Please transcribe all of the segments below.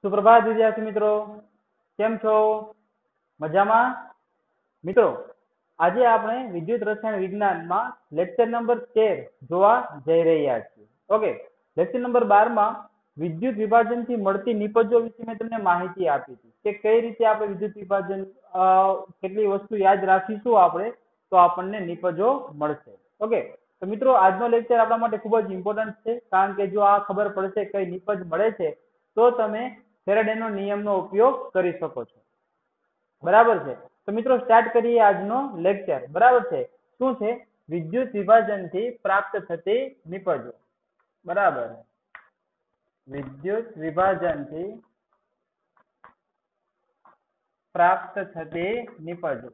सुप्रभात विद्यार्थी मित्रों, केम छो? मजामा? मित्रों, आज આપણે વિદ્યુત રસાયણ વિજ્ઞાનમાં લેક્ચર નંબર 13 જોવા જઈ રહ્યા છીએ. ઓકે, લેક્ચર નંબર 12 માં વિદ્યુત વિભાજનથી મળતી નિપજો વિશે મેં તમને માહિતી આપી હતી કે કઈ રીતે આપણે વિદ્યુત વિભાજન કેટલી વસ્તુ યાદ રાખીશું આપણે તો આપણને નિપજો મળશે. ઓકે, તો મિત્રો આજનો લેક્ચર આપણા માટે ખૂબ જ ઇમ્પોર્ટન્ટ છે, કારણ કે જો આ ખબર પડશે કઈ નિપજ મળે છે તો તમે ફેરાડેનો નિયમનો ઉપયોગ કરી શકો છો. બરાબર છે? તો મિત્રો સ્ટાર્ટ કરીએ આજનો લેક્ચર. બરાબર છે? શું છે? વિદ્યુત વિભાજનથી પ્રાપ્ત થતી નિપજો. બરાબર, વિદ્યુત વિભાજનથી પ્રાપ્ત થતી નિપજો.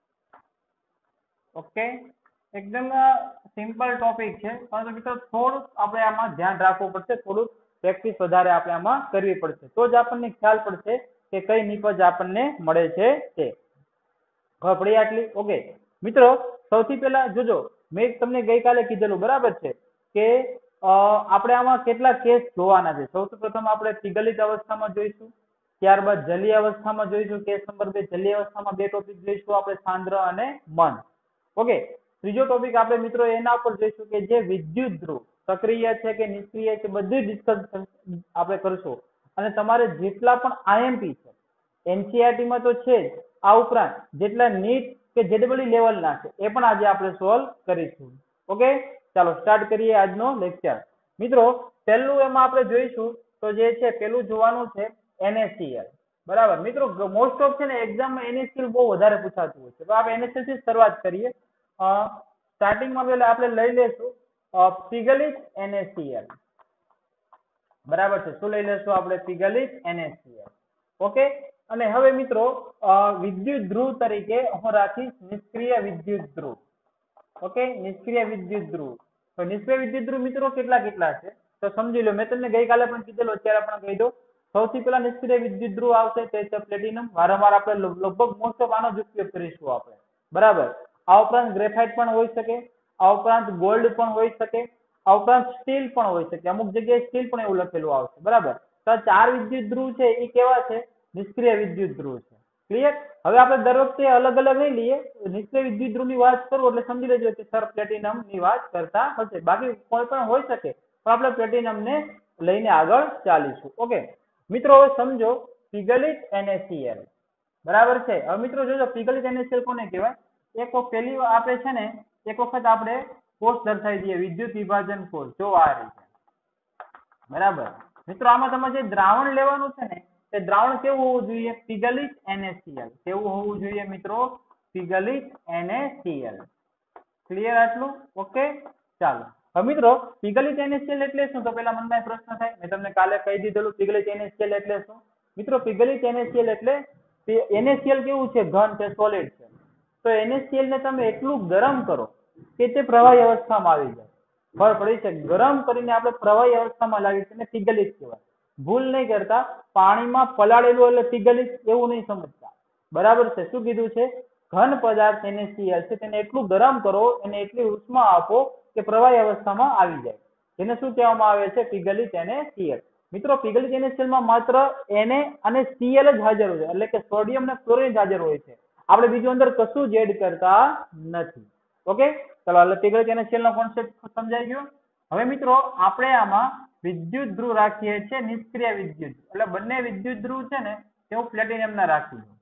ઓકે, એકદમ સિમ્પલ ટોપિક છે, પરંતુ મિત્રો થોડુંક આપણે આમાં ધ્યાન રાખવું પડશે, થોડુંક પ્રેક્ટિસ વધારે આપણે આમાં કરવી પડશે, તો જ આપણને ખ્યાલ પડશે કે કઈ નિપજ આપણને મળે છે તે. ખબર પડી આટલી? ઓકે મિત્રો, સૌથી પહેલા જોજો, મેં તમને ગઈકાલે કીધેલું બરાબર છે કે આપણે આમાં કેટલા કેસ જોવાના છે. સૌથી પ્રથમ આપણે પીગલિત અવસ્થામાં જોઈશું, ત્યારબાદ જલીય અવસ્થામાં જોઈશું, કેસ નંબર 2 જલીય અવસ્થામાં બે ટોપિક જોઈશું આપણે, સાંદ્ર અને મંદ. ઓકે, ત્રીજો ટોપિક આપણે મિત્રો એના ઉપર જોઈશું કે જે વિદ્યુત ધ્રુવ સક્રિય છે કે નિષ્ક્રિય છે બધું ડિસ્કસ આપણે કરશું. અને તમારે જેટલા પણ આઈએમપી છે એનસીઈઆરટી માં તો છે જ, આ ઉપરાંત જેટલા નીટ કે જેડબલઈ લેવલના છે એ પણ આજે આપણે સોલ્વ કરીશું. ઓકે, ચાલો સ્ટાર્ટ કરીએ આજનો લેક્ચર. મિત્રો પહેલું એમાં આપણે જોઈશું તો જે છે પેલું જોવાનું છે NaCl. બરાબર મિત્રો, મોસ્ટ ઓફ છે ને એક્ઝામમાં NaCl બહુ વધારે પૂછાતું હોય છે, તો આપણે NaCl થી શરૂઆત કરીએ. સ્ટાર્ટિંગમાં પહેલા આપણે લઈ લેશું પીગલિત NaCl. બરાબર છે? શું લઈ લેશું આપણે? પીગલિત NaCl. ઓકે, અને હવે મિત્રો વિદ્યુત ધ્રુવ તરીકે હું રાખીશ નિષ્ક્રિય વિદ્યુત ધ્રુવ. ઓકે, નિષ્ક્રિય વિદ્યુત ધ્રુવ. તો નિષ્ક્રિય વિદ્યુત ધ્રુવ મિત્રો કેટલા કેટલા છે તો સમજી લો. મેં તમને ગઈકાલે પણ કીધેલું, અત્યારે પણ કહી દઉં. સૌથી પહેલા નિષ્ક્રિય વિદ્યુત ધ્રુવ આવશે તે છે પ્લેટિનમ. વારંવાર આપણે લગભગ મોસ્ટ ઓફ આનો જ ઉપયોગ કરીશું આપણે. બરાબર, આ ઉપરાંત ગ્રેફાઇટ પણ હોઈ શકે, આ ઉપરાંત ગોલ્ડ પણ હોઈ શકે, આ ઉપરાંત સ્ટીલ પણ હોઈ શકે, અમુક જગ્યાએ સ્ટીલ પણ એવું લખેલું આવશે. બરાબર, તો 4 વિદ્યુત ધ્રુવ છે એ કેવા છે? નિષ્ક્રિય વિદ્યુત ધ્રુવ છે. ક્લિયર? હવે આપણે દર વખતે અલગ અલગ નહીં લઈએ, નિષ્ક્રિય વિદ્યુત ધ્રુવ ની વાત કરું એટલે સમજી લેજો કે સર પ્લેટિનમ ની વાત કરતા હશે, બાકી કોઈ પણ હોઈ શકે, પણ આપણે પ્લેટિનમ ને લઈને આગળ ચાલીશું. ઓકે મિત્રો, હવે સમજો પીગલિત NaCl. બરાબર છે? હવે મિત્રો જોજો પીગલિત NaCl કોને કહેવાય? એક પહેલી આપણે છે ને એક વખત આપણે કોષ દર્શાવી દઈએ, વિદ્યુત વિભાજન કોષ. જો આ રીતે. બરાબર મિત્રો, આમાં તમારે જે દ્રાવણ લેવાનું છે ને તે દ્રાવણ કેવું હોવું જોઈએ? પીગલિત NaCl. કેવું હોવું જોઈએ મિત્રો? પીગલિત NaCl. ક્લિયર આટલું? ઓકે, ચાલો. હવે મિત્રો પીગલિત NaCl એટલે શું? તો પેલા મનમાં પ્રશ્ન થાય, મેં તમને કાલે કહી દીધેલું પીગલિત NaCl એટલે શું. મિત્રો પીગલિત NaCl એટલે NaCl કેવું છે? ઘન છે, સોલિડ છે. તો NaCl ને તમે એટલું ગરમ કરો કે તે પ્રવાહી અવસ્થામાં આવી જાય. ખબર પડી છે? ગરમ કરીને આપણે પ્રવાહી અવસ્થામાં લાવી તેને પીગલિત કહેવાય. ભૂલ નહીં કરતા, પાણીમાં પલાળેલું એટલે પીગલિત એવું નહીં સમજતા. બરાબર છે? શું કીધું છે? ઘન પદાર્થ NaCl છે તેને એટલું ગરમ કરો, એને એટલી ઉષ્મા આપો કે પ્રવાહી અવસ્થામાં આવી જાય, જેને શું કહેવામાં આવે છે? પીગલિત NaCl. મિત્રો પીગલિત NaCl માં માત્ર Na અને Cl જ હાજર હોય છે, એટલે કે સોડિયમ અને ક્લોરીન હાજર હોય છે. આપણે બીજું અંદર કશું જ એડ કરતા નથી. ઓકે, ચલો એટલે પીગલિત NaCl નો કોન્સેપ્ટ સમજાઈ ગયો. હવે મિત્રો આપણે આમાં વિદ્યુત ધ્રુવ રાખીએ છીએ નિષ્ક્રિય વિદ્યુત, એટલે બંને વિદ્યુત ધ્રુવ છે ને તેવું પ્લેટિનમ ના રાખી દો.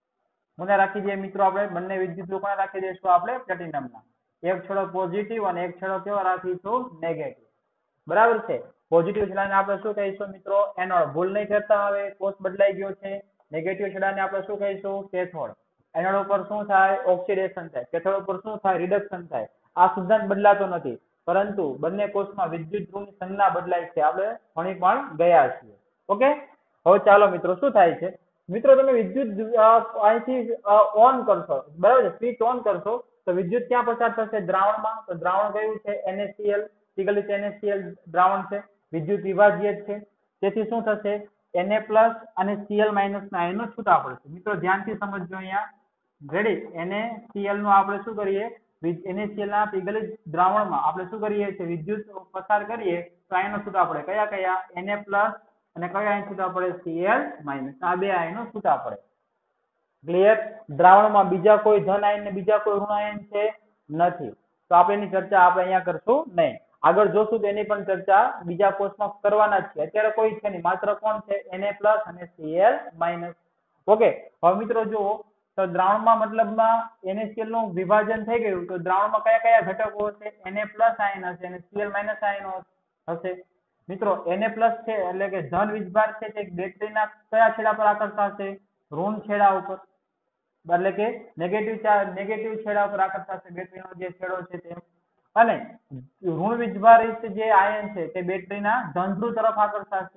કોને રાખી દઈએ મિત્રો? આપણે બંને વિદ્યુત ધ્રુવ કોને રાખી દઈશું? આપણે પ્લેટિનમ ના. એક છેડો પોઝિટિવ અને એક છેડો કેવો રાખીશું? નેગેટિવ. બરાબર છે? પોઝિટિવ છેડાને આપણે શું કહીશું મિત્રો? એનોડ. ભૂલ નહીં કરતા, હવે કોષ બદલાઈ ગયો છે. નેગેટિવ છેડાને આપણે શું કહીશું? કેથોડ. એનોડ ઉપર શું થાય? ઓક્સિડેશન થાય. કેથોડ ઉપર શું થાય? રિડક્શન થાય. આ સિદ્ધાંત બદલાતો નથી, પરંતુ બંને કોષમાં વિદ્યુત ધ્રુવની સંજ્ઞા બદલાય છે. આપણે ભણી પણ ગયા છીએ. ઓકે, હવે ચાલો મિત્રો શું થાય છે? મિત્રો તમે વિદ્યુત અહીંથી ઓન કરશો, બરાબર છે? સ્વિચ ઓન કરશો તો વિદ્યુત ક્યાં પસાર થશે? દ્રાવણમાં. તો દ્રાવણ કયું છે? NaCl. પીગલિત NaCl દ્રાવણ છે, વિદ્યુત વિભાજ્ય છે, તેથી શું થશે? Na+ અને Cl- ના આયનો છૂટા પડશે. મિત્રો ધ્યાનથી સમજજો અહીંયા. રેડી? NaCl નું આપણે શું કરીએ? NaCl ના પીગલિત દ્રાવણમાં આપણે શું કરીએ છીએ? વિદ્યુત પસાર કરીએ તો આયનો છૂટા પડે. કયા કયા? Na+ અને કયા આયન છૂટા પડે? Cl minus. આ બે આયનો છૂટા પડે. ક્લિયર? દ્રાવણમાં બીજા કોઈ ધન આયન ને બીજા કોઈ ઋણ આયન છે નથી. તો આપણે એની ચર્ચા આપણે અહીંયા કરશું નહીં. આગળ જોશું તો એની પણ ચર્ચા બીજા કોર્સમાં કરવાના જ છે. અત્યારે કોઈ છે નહીં, માત્ર કોણ છે? Na+ અને Cl માઇનસ. ઓકે, હવે મિત્રો જુઓ તો દ્રાવણમાં મતલબમાં NaCl નું વિભાજન થઈ ગયું તો દ્રાવણમાં કયા કયા ઘટકો હશે? Na+ આયન હશે અને Cl માઇનસ આયનો હશે. મિત્રો Na+ છે એટલે કે ધન વીજભાર છે તે બેટરીના કયા છેડા પર આકર્ષાશે? ઋણ છેડા ઉપર, એટલે કે નેગેટિવ છેડા ઉપર આકર્ષાશે બેટરીનો જે છેડો છે તે. અને ઋણ વીજભારિત જે આયન છે તે બેટરીના ધન ધ્રુવ તરફ આકર્ષાશે.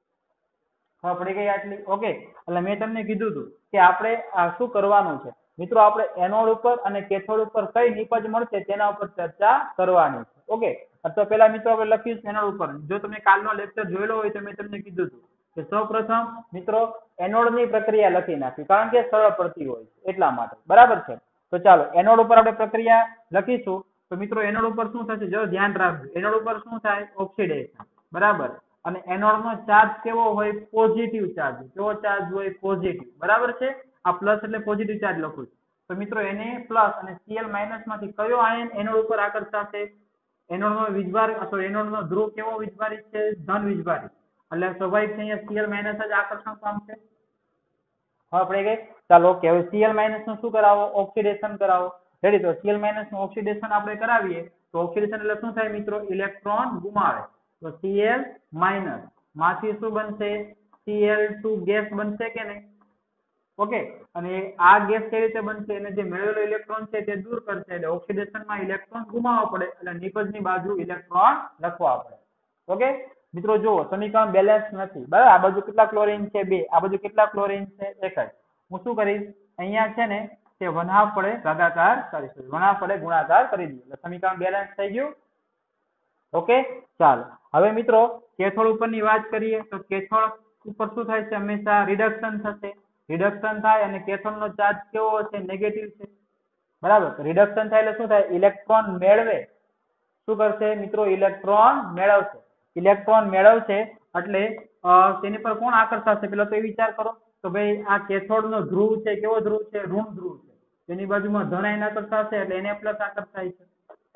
ખબર પડી ગઈ આટલી? ઓકે, એટલે મેં તમને કીધું હતું કે આપણે શું કરવાનું છે મિત્રો, આપણે એનોડ ઉપર અને કેથોડ ઉપર કઈ નિપજ મળશે તેના ઉપર ચર્ચા કરવાની છે. ઓકે, તો પેલા મિત્રો આપણે લખીશું એનોડ ઉપર. જો તમે કાલનો લેક્ચર જોયેલો હોય તો મેં તમને કીધું હતું કે સૌપ્રથમ મિત્રો એનોડની પ્રક્રિયા લખી નાખી, કારણ કે સરળ પડતી હોય એટલા માટે. બરાબર છે? તો ચાલો એનોડ ઉપર આપણે પ્રક્રિયા લખીશું. તો મિત્રો એનોડ ઉપર શું થશે? જો ધ્યાન રાખજો, એનોડ ઉપર શું થાય? ઓક્સિડેશન. બરાબર. અને એનોડ નો ચાર્જ કેવો હોય? Positive charge. કેવો ચાર્જ હોય? પોઝિટિવ. બરાબર છે? આ પ્લસ એટલે પોઝિટિવ ચાર્જ લખું છું. તો મિત્રો Na+ અને Cl માઇનસ માંથી કયો આયન એનોડ ઉપર આકર્ષાશે? એનોડ નો વીજભાર અથવા એનોડ નો ધ્રુવ કેવો વીજભારિત છે? ધન વીજભારિત. એટલે સ્વાભાવિક છે અહીંયા Cl માઇનસ જ આકર્ષણ પામશે. હવે પડી ગઈ? ચાલો ઓકે, હવે Cl માઇનસ નું શું કરાવો? ઓક્સિડેશન કરાવો. રેડી? તો Cl માઇનસ નું ઓક્સિડેશન આપણે કરાવીએ તો ઓક્સિડેશન એટલે શું થાય મિત્રો? ઇલેક્ટ્રોન ગુમાવે. તો Cl માઇનસ માંથી શું બનશે? Cl2 ગેસ બનશે કે નહીં? ઓકે, અને આ ગેસ કઈ રીતે બનશે? એને જે મેળવેલો ઇલેક્ટ્રોન છે તે દૂર કરશે એટલે ઓક્સિડેશનમાં ઇલેક્ટ્રોન ગુમાવવા પડે એટલે નિપજની બાજુ ઇલેક્ટ્રોન લખવા પડે. ઓકે મિત્રો જુઓ, સમીકરણ બેલેન્સ નથી. બરાબર? આ બાજુ કેટલા ક્લોરીન છે? 2. આ બાજુ કેટલા ક્લોરીન છે? 1 જ. હું શું કરીશ? અહીંયા છે ને તે 1/2 વડે ભાગાકાર કરીશું, 1/2 વડે ગુણાકાર કરી દઈએ એટલે સમીકરણ બેલેન્સ થઈ ગયું. ઓકે, ચાલો હવે મિત્રો કેથોડ ઉપરની વાત કરીએ તો કેથોડ ઉપર શું થાય છે? હંમેશા રિડક્શન થશે. રિડક્શન થાય અને કેથોડ નો ચાર્જ કેવો હશે? નેગેટિવ છે. બરાબર? રિડક્શન થાય એટલે શું થાય? ઇલેક્ટ્રોન મેળવે. શું કરશે મિત્રો? ઇલેક્ટ્રોન મેળવશે. ઇલેક્ટ્રોન મેળવશે એટલે તેની પર કોણ આકર્ષાશે? પેલા તો એ વિચાર કરો તો ભાઈ આ કેથોડ નો ધ્રુવ છે કેવો ધ્રુવ છે? ઋણ ધ્રુવ છે. તેની બાજુમાં ધન આયન આકર્ષાશે એટલે Na+ આકર્ષાય છે.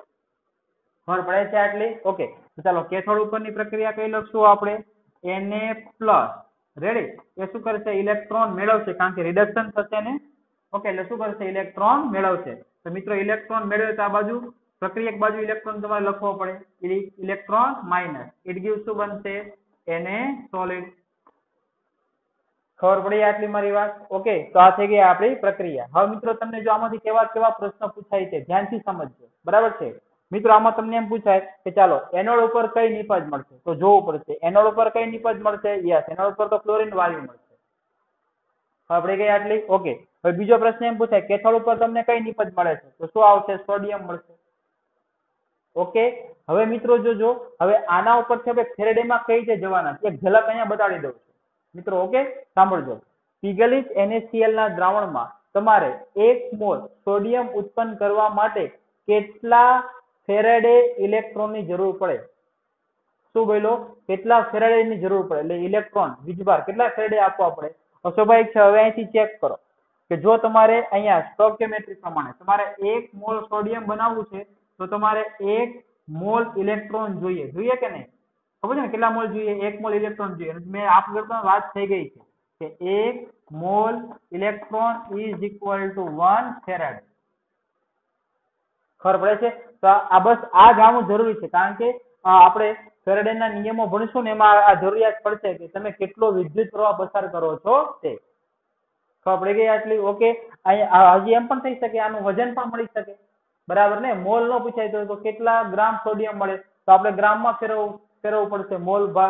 ખબર પડે છે આટલી? ઓકે, તો ચાલો કેથોડ ઉપરની પ્રક્રિયા કઈ લખશું આપણે? Na+. રેડી? એ શું કરશે? ઇલેક્ટ્રોન મેળવશે, કારણ કે રિડક્શન થશે ને. ઓકે, એટલે શું કરશે? ઇલેક્ટ્રોન મેળવશે. તો મિત્રો ઇલેક્ટ્રોન મેળવે તો આ બાજુ પ્રક્રિયા એક બાજુ ઇલેક્ટ્રોન તમારે લખવો પડે. Electron minus. ઇટ ગિવ્સ શું બનશે? Na solid. ખબર પડી આટલી મારી વાત? ઓકે, તો આ થઈ ગઈ આપણી પ્રક્રિયા. હવે મિત્રો તમને જો આમાંથી કેવા કેવા પ્રશ્ન પૂછાય છે ધ્યાનથી સમજજો. બરાબર છે મિત્રો? આમાં તમને એમ પૂછાય કે ચાલો એનોડ ઉપર કઈ નિપજ મળશે? તો જોવું પડશે એનોડ ઉપર કઈ નિપજ મળશે. યસ, એનોડ ઉપર તો ક્લોરીન વાયુ મળશે. ખબર પડી ગઈ આટલી? ઓકે, હવે બીજો પ્રશ્ન એમ પૂછાય કેથોડ ઉપર તમને કઈ નિપજ મળે છે? તો શું આવશે? સોડિયમ મળશે. ઓકે, હવે મિત્રો જોજો, હવે આના ઉપરથી આપણે ફેરેડેમાં કઈ રીતે જવાના છે એક ઝલક અહીંયા બતાડી દઉં છું મિત્રો. ઓકે, સાંભળજો. પીગલિત NaCl ના દ્રાવણમાં તમારે 1 મોલ સોડિયમ ઉત્પન્ન કરવા માટે કેટલા ફેરેડે ઇલેક્ટ્રોનની જરૂર પડે? શું બોલો? કેટલા ફેરેડેની જરૂર પડે? એટલે ઇલેક્ટ્રોન વીજભાર કેટલા ફેરેડે આપવા પડે? સ્વાભાવિક છે. હવે અહીંથી ચેક કરો કે જો તમારે અહીંયા સ્ટોઇકિયોમેટ્રી પ્રમાણે તમારે 1 મોલ સોડિયમ બનાવવું છે તો તમારે 1 મોલ ઇલેક્ટ્રોન જોઈએ. જોઈએ કે નહીં? ખબર છે ને કેટલા મોલ જોઈએ? 1 મોલ ઇલેક્ટ્રોન જોઈએ. મેં આપ કરતા વાત થઈ ગઈ છે કે 1 mole electron is equal to 1 farad. ખબર પડે છે? તો આ બસ આ જાણવું જરૂરી છે, કારણ કે આપણે ફેરાડેના નિયમો ભણીશું ને એમાં આ જરૂરિયાત પડશે કે તમે કેટલો વિદ્યુત પ્રવાહ પસાર કરો છો તે. ખબર પડી ગઈ આટલી? ઓકે, હજી એમ પણ થઈ શકે આનું વજન પણ મળી શકે. બરાબર ને? મોલ નો પૂછાય તો કેટલા ગ્રામ સોડિયમ મળે તો આપણે ગ્રામમાં ફેરવવું પડશે.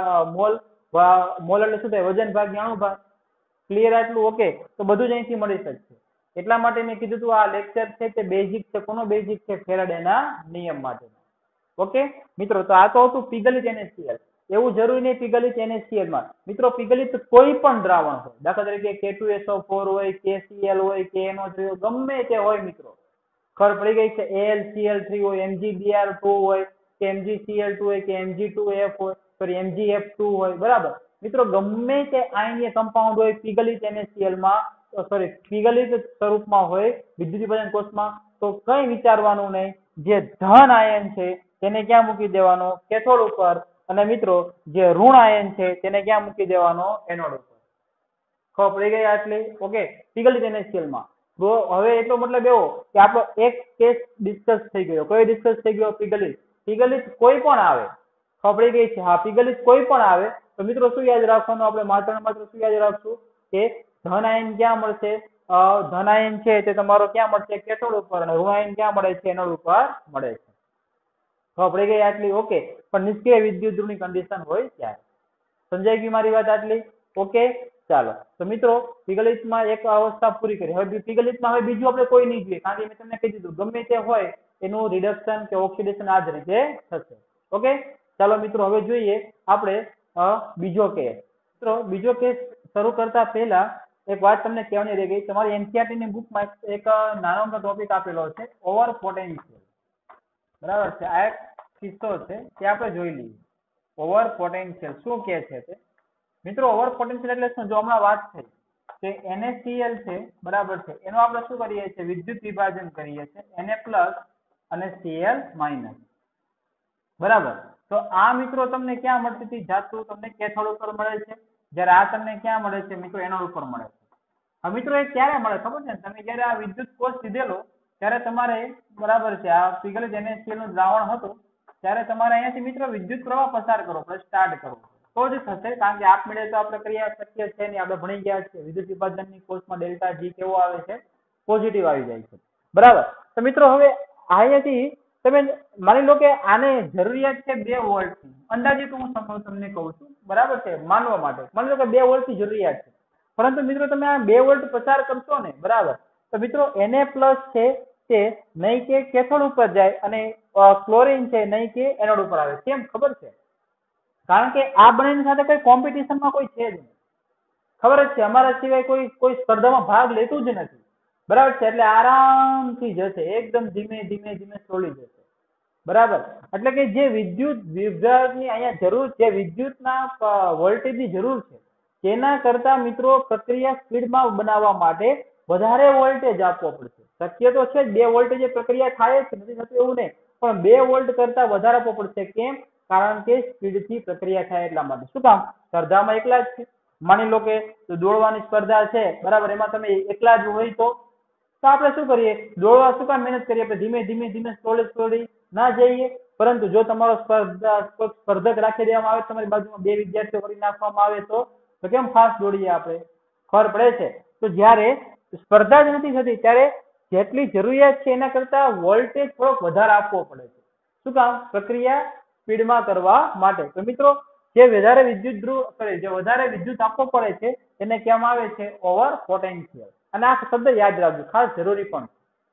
મોલ એટલે શું થાય? વજન ભાગ્યા અણુભાર. ક્લિયર આટલું? ઓકે, તો બધું જ અહીંથી મળી શકશે. એટલા માટે મેં કીધું હતું આ લેક્ચર છે તે બેઝિક છે. કોનો બેઝિક છે? ફેરાડેના નિયમ માટે. ઓકે મિત્રો, તો આ તો હતું પીગલિત NaCl. એવું જરૂરી નહીં પીગલિત NaCl માં મિત્રો પીગલિત કોઈ પણ દ્રાવણ હોય, દાખલા તરીકે K2SO4 હોય, KCl હોય, KNO3 હોય, ગમે તે હોય મિત્રો. ખબર પડી ગઈ છે? AlCl3 હોય, MgBr2 હોય કે MgCl2 હોય કે MgF2 હોય, સોરી MgF2 હોય. બરાબર? મિત્રો ગમે તે આયનીય કમ્પાઉન્ડ હોય પીગલિત NaCl માં, સોરી પીગલિત સ્વરૂપમાં હોય વિદ્યુત વિભાજન કોષમાં, તો કંઈ વિચારવાનું નહીં. જે ધન આયન છે તેને ક્યાં મૂકી દેવાનો? કેથોડ ઉપર. અને મિત્રો જે ઋણ આયન છે તેને ક્યાં મૂકી દેવાનો? એનોડ ઉપર. ખબર પડી ગઈ આટલી? ઓકે. પીગલિત NaCl માં તો હવે એટલો મતલબ એવો કે આપણો એક કેસ ડિસ્કસ થઈ ગયો. કયો ડિસ્કસ થઈ ગયો? પીગલિત. પીગલિત કોઈ પણ આવે. ખબર પડી ગઈ છે? હા, પીગલિત કોઈ પણ આવે તો મિત્રો શું યાદ રાખવાનું? આપણે માત્ર ને માત્ર શું યાદ રાખશું? કે ધન આયન ક્યાં મળશે? ધન આયન છે તે તમારો ક્યાં મળશે? કેથોડ ઉપર. અને ઋણ આયન ક્યાં મળે છે? એનોડ ઉપર મળે છે. ખબર પડી ગઈ આટલી? ઓકે. પણ નિષ્ક્રિય વિદ્યુત ધ્રુવની કન્ડિશન હોય ત્યારે. સમજાઈ ગઈ મારી વાત આટલી? ઓકે. ચાલો તો મિત્રો પીગલિતમાં એક અવસ્થા પૂરી કરી. હવે પીગલિતમાં હવે બીજું આપણે કોઈ નહીં જોઈએ, કારણ કે મેં તમને કહી દીધું ગમે તે હોય એનું રિડક્શન કે ઓક્સિડેશન આ જ રીતે થશે. ઓકે. ચાલો મિત્રો હવે જોઈએ આપણે બીજો કેસ. મિત્રો બીજો કેસ શરૂ કરતા પહેલા એક વાત તમને કહેવાની રહી ગઈ. તમારી એનસીઈઆરટી ની બુકમાં એક નાનો અમથો ટોપિક આપેલો છે, ઓવર પોટેન્શિયલ. બરાબર છે? આ એક કિસ્સો છે તે આપણે જોઈ લઈએ. ઓવર પોટેન્શિયલ શું કે છે તે? મિત્રો ઓવર પોટેન્શિયલ એટલે શું? જો હમણાં વાત થઈ કે NaCl છે, બરાબર છે, એનું આપણે શું કરીએ છીએ? વિદ્યુત વિભાજન કરીએ છીએ Na+ અને Cl-. બરાબર. તો આ મિત્રો તમને ક્યાં મળતી હતી? જાતું તમને કેથોડ ઉપર મળે છે, જ્યારે આ તમને ક્યાં મળે છે? મિત્રો એનોડ ઉપર મળે છે. હવે મિત્રો એ ક્યારે મળે ખબર છે? તમે જયારે આ વિદ્યુત કોષ લીધેલો ત્યારે તમારે, બરાબર છે, આ પીગલિત NaCl નું દ્રાવણ હતું ત્યારે તમારે અહીંયાથી મિત્રો વિદ્યુત પ્રવાહ પસાર કરવો પડે, સ્ટાર્ટ કરવો તો જ થશે. કારણ કે આપમેળે તો આપણે કરી શક્ય છે નહીં. આપણે ભણી ગયા છીએ વિદ્યુત વિભાજનની કોષમાં ડેલ્ટા G કેવો આવે છે? પોઝિટિવ આવી જાય છે. બરાબર. તો મિત્રો હવે અહીંયાથી તમે માની લો કે આને જરૂરિયાત છે 2 વોલ્ટની. અંદાજિત હું તમને કહું છું, બરાબર છે, માનવા માટે. માની લો કે 2 વોલ્ટની જરૂરિયાત છે. પરંતુ મિત્રો તમે આ 2 વોલ્ટ પસાર કરશો ને, બરાબર, તો મિત્રો Na+ છે તે નહીં કે કેથોડ ઉપર જાય અને ક્લોરીન છે નહીં કે એનોડ ઉપર આવે. કેમ ખબર છે? કારણ કે આ બંનેની સાથે કોઈ કોમ્પિટિશનમાં કોઈ છે જ નહીં. ખબર જ છે, અમારા સિવાય કોઈ સ્પર્ધામાં ભાગ લેતું જ નથી. બરાબર છે? એટલે આરામથી જશે, એકદમ ધીમે ધીમે ધીમે સ્લોલી જશે. બરાબર. એટલે કે જે વિદ્યુત વિભાગની અહીંયા જરૂર છે, વિદ્યુતના વોલ્ટેજની જરૂર છે, તેના કરતા મિત્રો પ્રક્રિયા સ્પીડમાં બનાવવા માટે વધારે વોલ્ટેજ આપવો પડશે. શક્ય તો છે જ 2 વોલ્ટેજ પ્રક્રિયા થાય જ નથી, થતું એવું નહીં, પણ 2 વોલ્ટ કરતા વધારે આપવો પડશે. કેમ? કારણ કે સ્પીડથી પ્રક્રિયા થાય એટલા માટે. શું કામ? સ્પર્ધામાં એકલા જ છે. માની લો કે દોડવાની સ્પર્ધા છે, બરાબર, એમાં તમે એકલા જ હોય તો આપણે શું કરીએ? દોડવા શું કામ મહેનત કરીએ? આપણે ધીમે ધીમે ધીમે સ્લોલી ના જઈએ. પરંતુ જો તમારો સ્પર્ધક રાખી દેવામાં આવે, તમારી બાજુમાં 2 વિદ્યાર્થીઓ કરી નાખવામાં આવે તો કેમ ફાસ્ટ દોડીએ આપણે? ખબર પડે છે? તો જ્યારે સ્પર્ધા જ નથી થતી ત્યારે જેટલી જરૂરિયાત છે એના કરતા વોલ્ટેજ થોડોક વધારે આપવો પડે છે. શું કામ? પ્રક્રિયા સ્પીડમાં કરવા માટે. તો મિત્રો જે વધારે વિદ્યુત આપવો પડે છે એને કહેવામાં આવે છે ઓવર પોટેન્શિયલ. અને આ શબ્દ યાદ રાખજો, ખાસ જરૂરી પણ.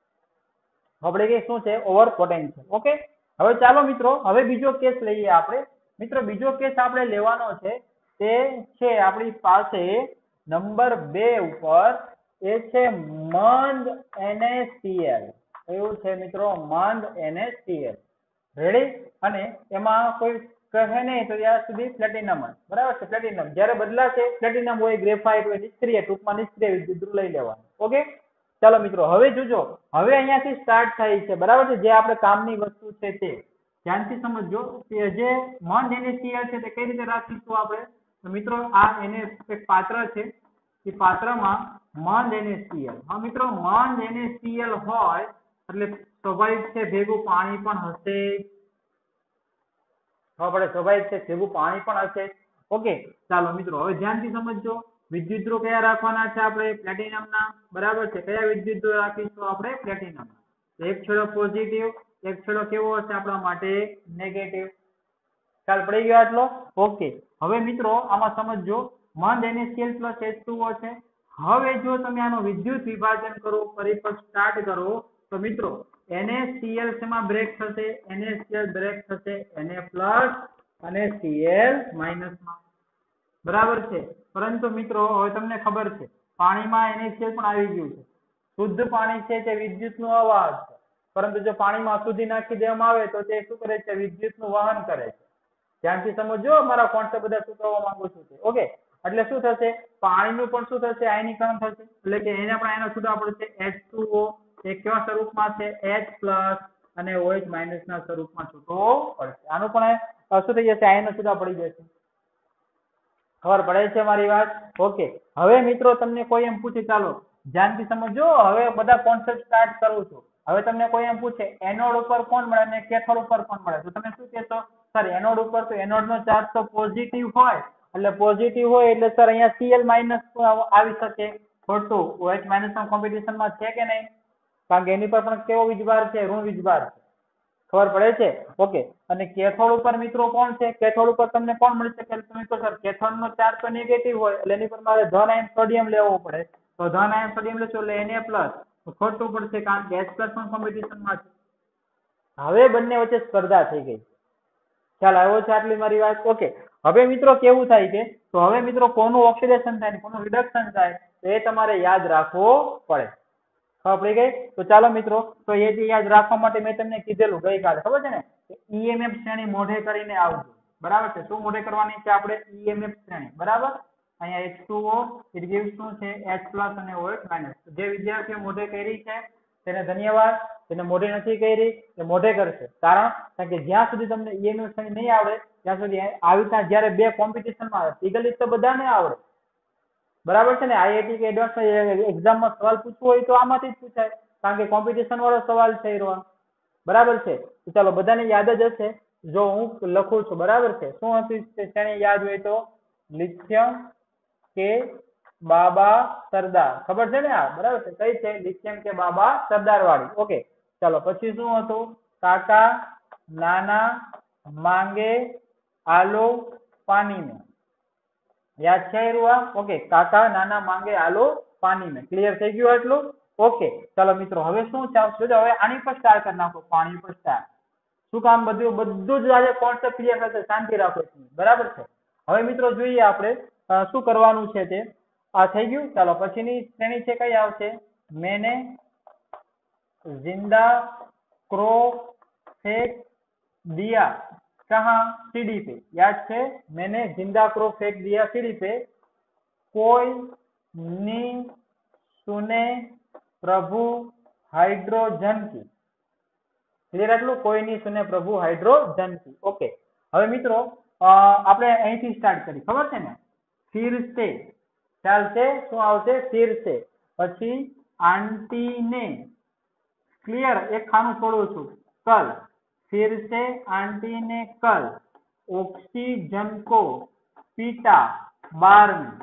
આપણે કે શું છે? Over potential. ઓકે. હવે ચાલો મિત્રો હવે બીજો કેસ લઈએ આપણે. મિત્રો બીજો કેસ આપણે લેવાનો છે તે છે આપણી પાસે નંબર 2 ઉપર. એ છે મંદ NaCl. એવું છે મિત્રો? મંદ NaCl. રેડી? અને એમાં કોઈ કહે નહીં તો ત્યાં સુધી પ્લેટિનમ. બરાબર છે? પ્લેટિનમ જ્યારે બદલાશે, પ્લેટિનમ હોય, ગ્રેફાઇટ હોય, નિષ્ક્રિય, ટૂંકમાં નિષ્ક્રિય વિદ્યુત ધ્રુવ લઈ લેવાનું. ઓકે. ચાલો મિત્રો હવે જોજો, હવે અહીંયાથી સ્ટાર્ટ થાય છે, બરાબર છે, જે આપણે કામની વસ્તુ છે તે ધ્યાનથી સમજજો. કે જે મંદ NaCl છે તે કઈ રીતે રાખીશું આપણે? તો મિત્રો આ એક પાત્ર છે, એ પાત્રમાં મંદ NaCl. હા મિત્રો, મંદ NaCl હોય એટલે સ્વાભાવિક છે ભેગું પાણી પણ હશે. આપણે સ્વાભાવિક છે ભેગું પાણી પણ હશે. ઓકે. ચાલો મિત્રો હવે ધ્યાનથી સમજજો. વિદ્યુત ધ્રુવ કયા રાખવાના છે આપણે? પ્લેટિનમના. બરાબર છે? કયા વિદ્યુત ધ્રુવ રાખીશું આપણે? પ્લેટિનમ. એક છેડો પોઝિટિવ, એક છેડો કેવો હશે આપણા માટે? નેગેટિવ. ખ્યાલ પડી ગયો આટલો? ઓકે. હવે મિત્રો આમાં સમજજો, મંદ NaCl પ્લસ H2O છે. હવે જો તમે આનું વિદ્યુત વિભાજન કરો, પરિપથ સ્ટાર્ટ કરો, તો મિત્રો NaCl શેમાં બ્રેક થશે? NaCl બ્રેક થશે Na+ અને Cl- માં. બરાબર છે? પરંતુ મિત્રો હવે તમને ખબર છે પાણીમાં NaCl પણ આવી ગયું છે. શુદ્ધ પાણી છે તે વિદ્યુતનું અવાહક છે, પરંતુ જો પાણીમાં અશુદ્ધિ નાખી દેવામાં આવે તો તે શું કરે છે? વિદ્યુતનું વહન કરે છે. ધ્યાનથી સમજો મારા કોન્સેપ્ટ બધા શું કરવા માંગુ છું તે. ઓકે, એટલે શું થશે, પાણીનું પણ શું થશે, આયનીકરણ થશે, એટલે કે એને પણ આયનો છૂટા પડશે. H2O એ કેવા સ્વરૂપમાં છે, H+ અને OH- ના સ્વરૂપમાં છૂટો પડશે. આનું પણ શું થઈ જશે, આયનો છૂટા પડી જશે. ખબર પડે છે મારી વાત? ઓકે, હવે મિત્રો તમને કોઈ એમ પૂછે, ચાલો ધ્યાનથી સમજો, હવે બધા કોન્સેપ્ટ સ્ટાર્ટ કરું છું. હવે તમને કોઈ એમ પૂછે એનોડ ઉપર કોણ મળે અને કેથોડ ઉપર કોણ મળે, તો તમે શું કહેશો, સર એનોડ ઉપર તો એનોડ નો ચાર્જ તો પોઝિટિવ હોય, એટલે પોઝિટિવ હોય એટલે સર અહીંયા Cl- આવી શકે. ખોટું, OH- ના કોમ્પિટિશનમાં છે કે નહીં? કારણ કે એની પર પણ કેવો વીજભાર છે, ઋણ વીજભાર છે. ખબર પડે છે? ઓકે, અને કેથોડ ઉપર મિત્રો કોણ છે, કેથોડ ઉપર તમને કોણ મળી શકે, તમે કહો સર કેથોડ નો ચાર્જ તો નેગેટિવ હોય એટલે એની પર મારે ધન આયન સોડિયમ લેવો પડે, તો ધન આયન સોડિયમ લેશો એટલે Na+, ખોટું પડશે કારણ કે H+ પણ કોમ્પિટિશનમાં છે. હવે બંને વચ્ચે સ્પર્ધા થઈ ગઈ. ખ્યાલ આવ્યો છે આટલી મારી વાત? ઓકે, હવે મિત્રો કેવું થાય છે, તો હવે મિત્રો કોનું ઓક્સિડેશન થાય, કોનું રિડક્શન થાય, તો એ તમારે યાદ રાખવું પડે. ખબર પડી ગઈ? તો ચાલો મિત્રો, તો એ જે યાદ રાખવા માટે મેં તમને કીધેલું ગઈકાલે, ખબર છે ને, EMF શ્રેણી મોઢે કરીને આવજો. બરાબર છે? શું મોઢે કરવાની છે આપણે? EMF શ્રેણી. બરાબર? અહીંયા H2O it gives શું છે, H+ અને OH-. જે વિદ્યાર્થીઓ મોઢે કરી છે તેને ધન્યવાદ, તેને મોઢે નથી કરી તે મોઢે કરશે. કારણ કે જ્યાં સુધી તમને EMF શ્રેણી નહીં આવડે ત્યાં સુધી આવી રીતના જ્યારે બે કોમ્પિટિશનમાં આવે, લીગલી તો બધાને આવડે. બરાબર છે ને? IIT કે એડવાન્સ એક્ઝામમાં સવાલ પૂછવો હોય તો આમાંથી જ પૂછાય, કારણ કે કોમ્પિટિશન વાળો સવાલ છે એ. બરાબર છે? તો ચાલો બધાને યાદ જ હશે, જો હું લખું છું. બરાબર છે? શું હતું શ્રેણી યાદ હોય તો? લિથિયમ કે બાબા સરદાર. ખબર છે ને આ? બરાબર છે? કઈ છે? લિથિયમ કે બાબા સરદાર વાળી. ઓકે, ચાલો પછી શું હતું? કાકા નાના માંગે આલો પાણી में. યાદ છે રૂઆ? ઓકે, કાકા નાના માંગે આલો પાણી में. ક્લિયર થઈ ગયું આટલું? ઓકે, ચાલો મિત્રો હવે શું ચાલશે, હવે આની પર સ્ટાર કરી નાખો, પાણી પર સ્ટાર. શું કામ? બધું જ આજે કોન્સેપ્ટ ક્લિયર થશે, શાંતિ રાખો. બરાબર છે? હવે મિત્રો જોઈએ આપણે શું કરવાનું છે તે. આ થઈ ગયું. ચાલો પછીની શ્રેણી છે કઈ આવશે? મેને जिंदा क्रो फेंक दिया कहाँ? सीढ़ी पे. याद છે? मैंने जिंदा क्रो फेंक दिया सीढ़ी पे, कोई नी सुने प्रभु हाइड्रोजन की. ક્લિયર આટલું? કોઈ ની સુને પ્રભુ હાઇડ્રોજન की. ઓકે, હવે મિત્રો આપણે અહીંથી સ્ટાર્ટ કરી. ખબર છે ને? फिर से. ખ્યાલ છે? શું આવશે? फिर से. પછી આંટી ને. क्लियर? एक खानु छोड़ू છું. कल. फिर से आंटी ने कल ऑक्सीजन को पीटा बार में.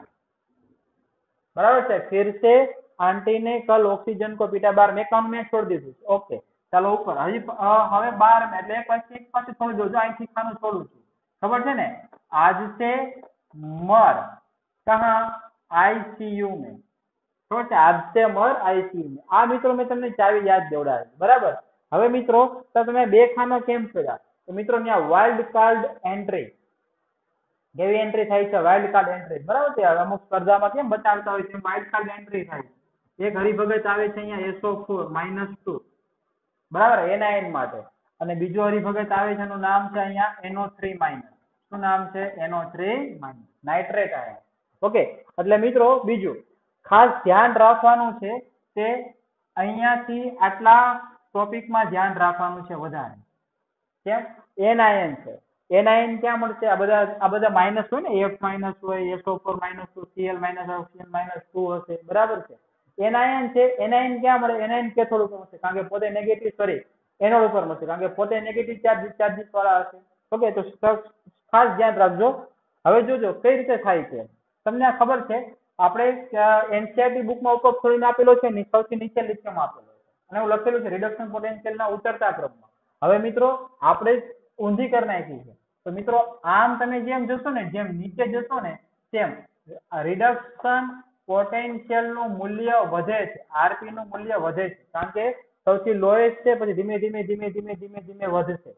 बराबर છે? फिर से आंटी ने कल ऑक्सीजन को पीटा बार में. કામ મેં છોડી દીધું. ઓકે, ચાલો ઉપર. હવે 12 में એટલે એક પાછું છોડી દો. અહીંથી ખાનું છોડું છું. ખબર છે ને? आज से मर कहाँ? ICU में. ખબર છે? आज से मर ICU में. આ મિત્રો મેં તમને ચાવી યાદ દેવડાવી. બરાબર? હવે મિત્રો તો તમે બે ખાના કેમ કર્યા? તો મિત્રો ત્યાં વાઇલ્ડ કાર્ડ એન્ટ્રી. કેવી એન્ટ્રી થાય છે? Wild card entry. બરાબર છે? અમુક સ્પર્ધામાં કેમ બતાવતા હોય છે વાઇલ્ડ કાર્ડ એન્ટ્રી થાય. એક હરિભગત આવે છે અહીંયા SO4 -2. બરાબર? NiN માટે. અને બીજો હરિભગત આવે છે, એનું નામ છે અહીંયા NO3-. શું નામ છે? NO3-, nitrate ion. ઓકે, એટલે મિત્રો બીજું ખાસ ધ્યાન રાખવાનું છે તે અહીંયાથી આટલા ટોપિકમાં ધ્યાન રાખવાનું છે વધારે. કેમ? NiN છે. NiN ક્યાં મળશે? આ બધા માઇનસ હોય ને, F- હોય, SO4 -2, Cl- Cl-2 હશે. બરાબર છે? NiN છે. NiN ક્યાં મળે? NiN કેથોડ ઉપર મળશે, કારણ કે પોતે નેગેટિવ, સોરી એનોડ ઉપર મળશે, કારણ કે પોતે નેગેટિવ ચાર્જીસ વાળા હશે. ઓકે, તો ખાસ ધ્યાન રાખજો. હવે જોજો કઈ રીતે થાય છે. તમને આ ખબર છે? આપણે NCERT બુકમાં ઉપર ખોલીને આપેલો છે ને, સૌથી નીચે લિથિયમ આપેલો છે અને હું લખેલું છે રિડક્શન પોટેન્શિયલના ઉતરતા ક્રમમાં. હવે મિત્રો આપણે ઊંધી કરી નાખી છે. તો મિત્રો આમ તમે જેમ જશો ને, જેમ નીચે જશો ને, તેમ રિડક્શન પોટેન્શિયલનું મૂલ્ય વધે છે, આરપી નું મૂલ્ય વધે છે, કારણ કે સૌથી લોએસ્ટ છે, પછી ધીમે ધીમે વધશે.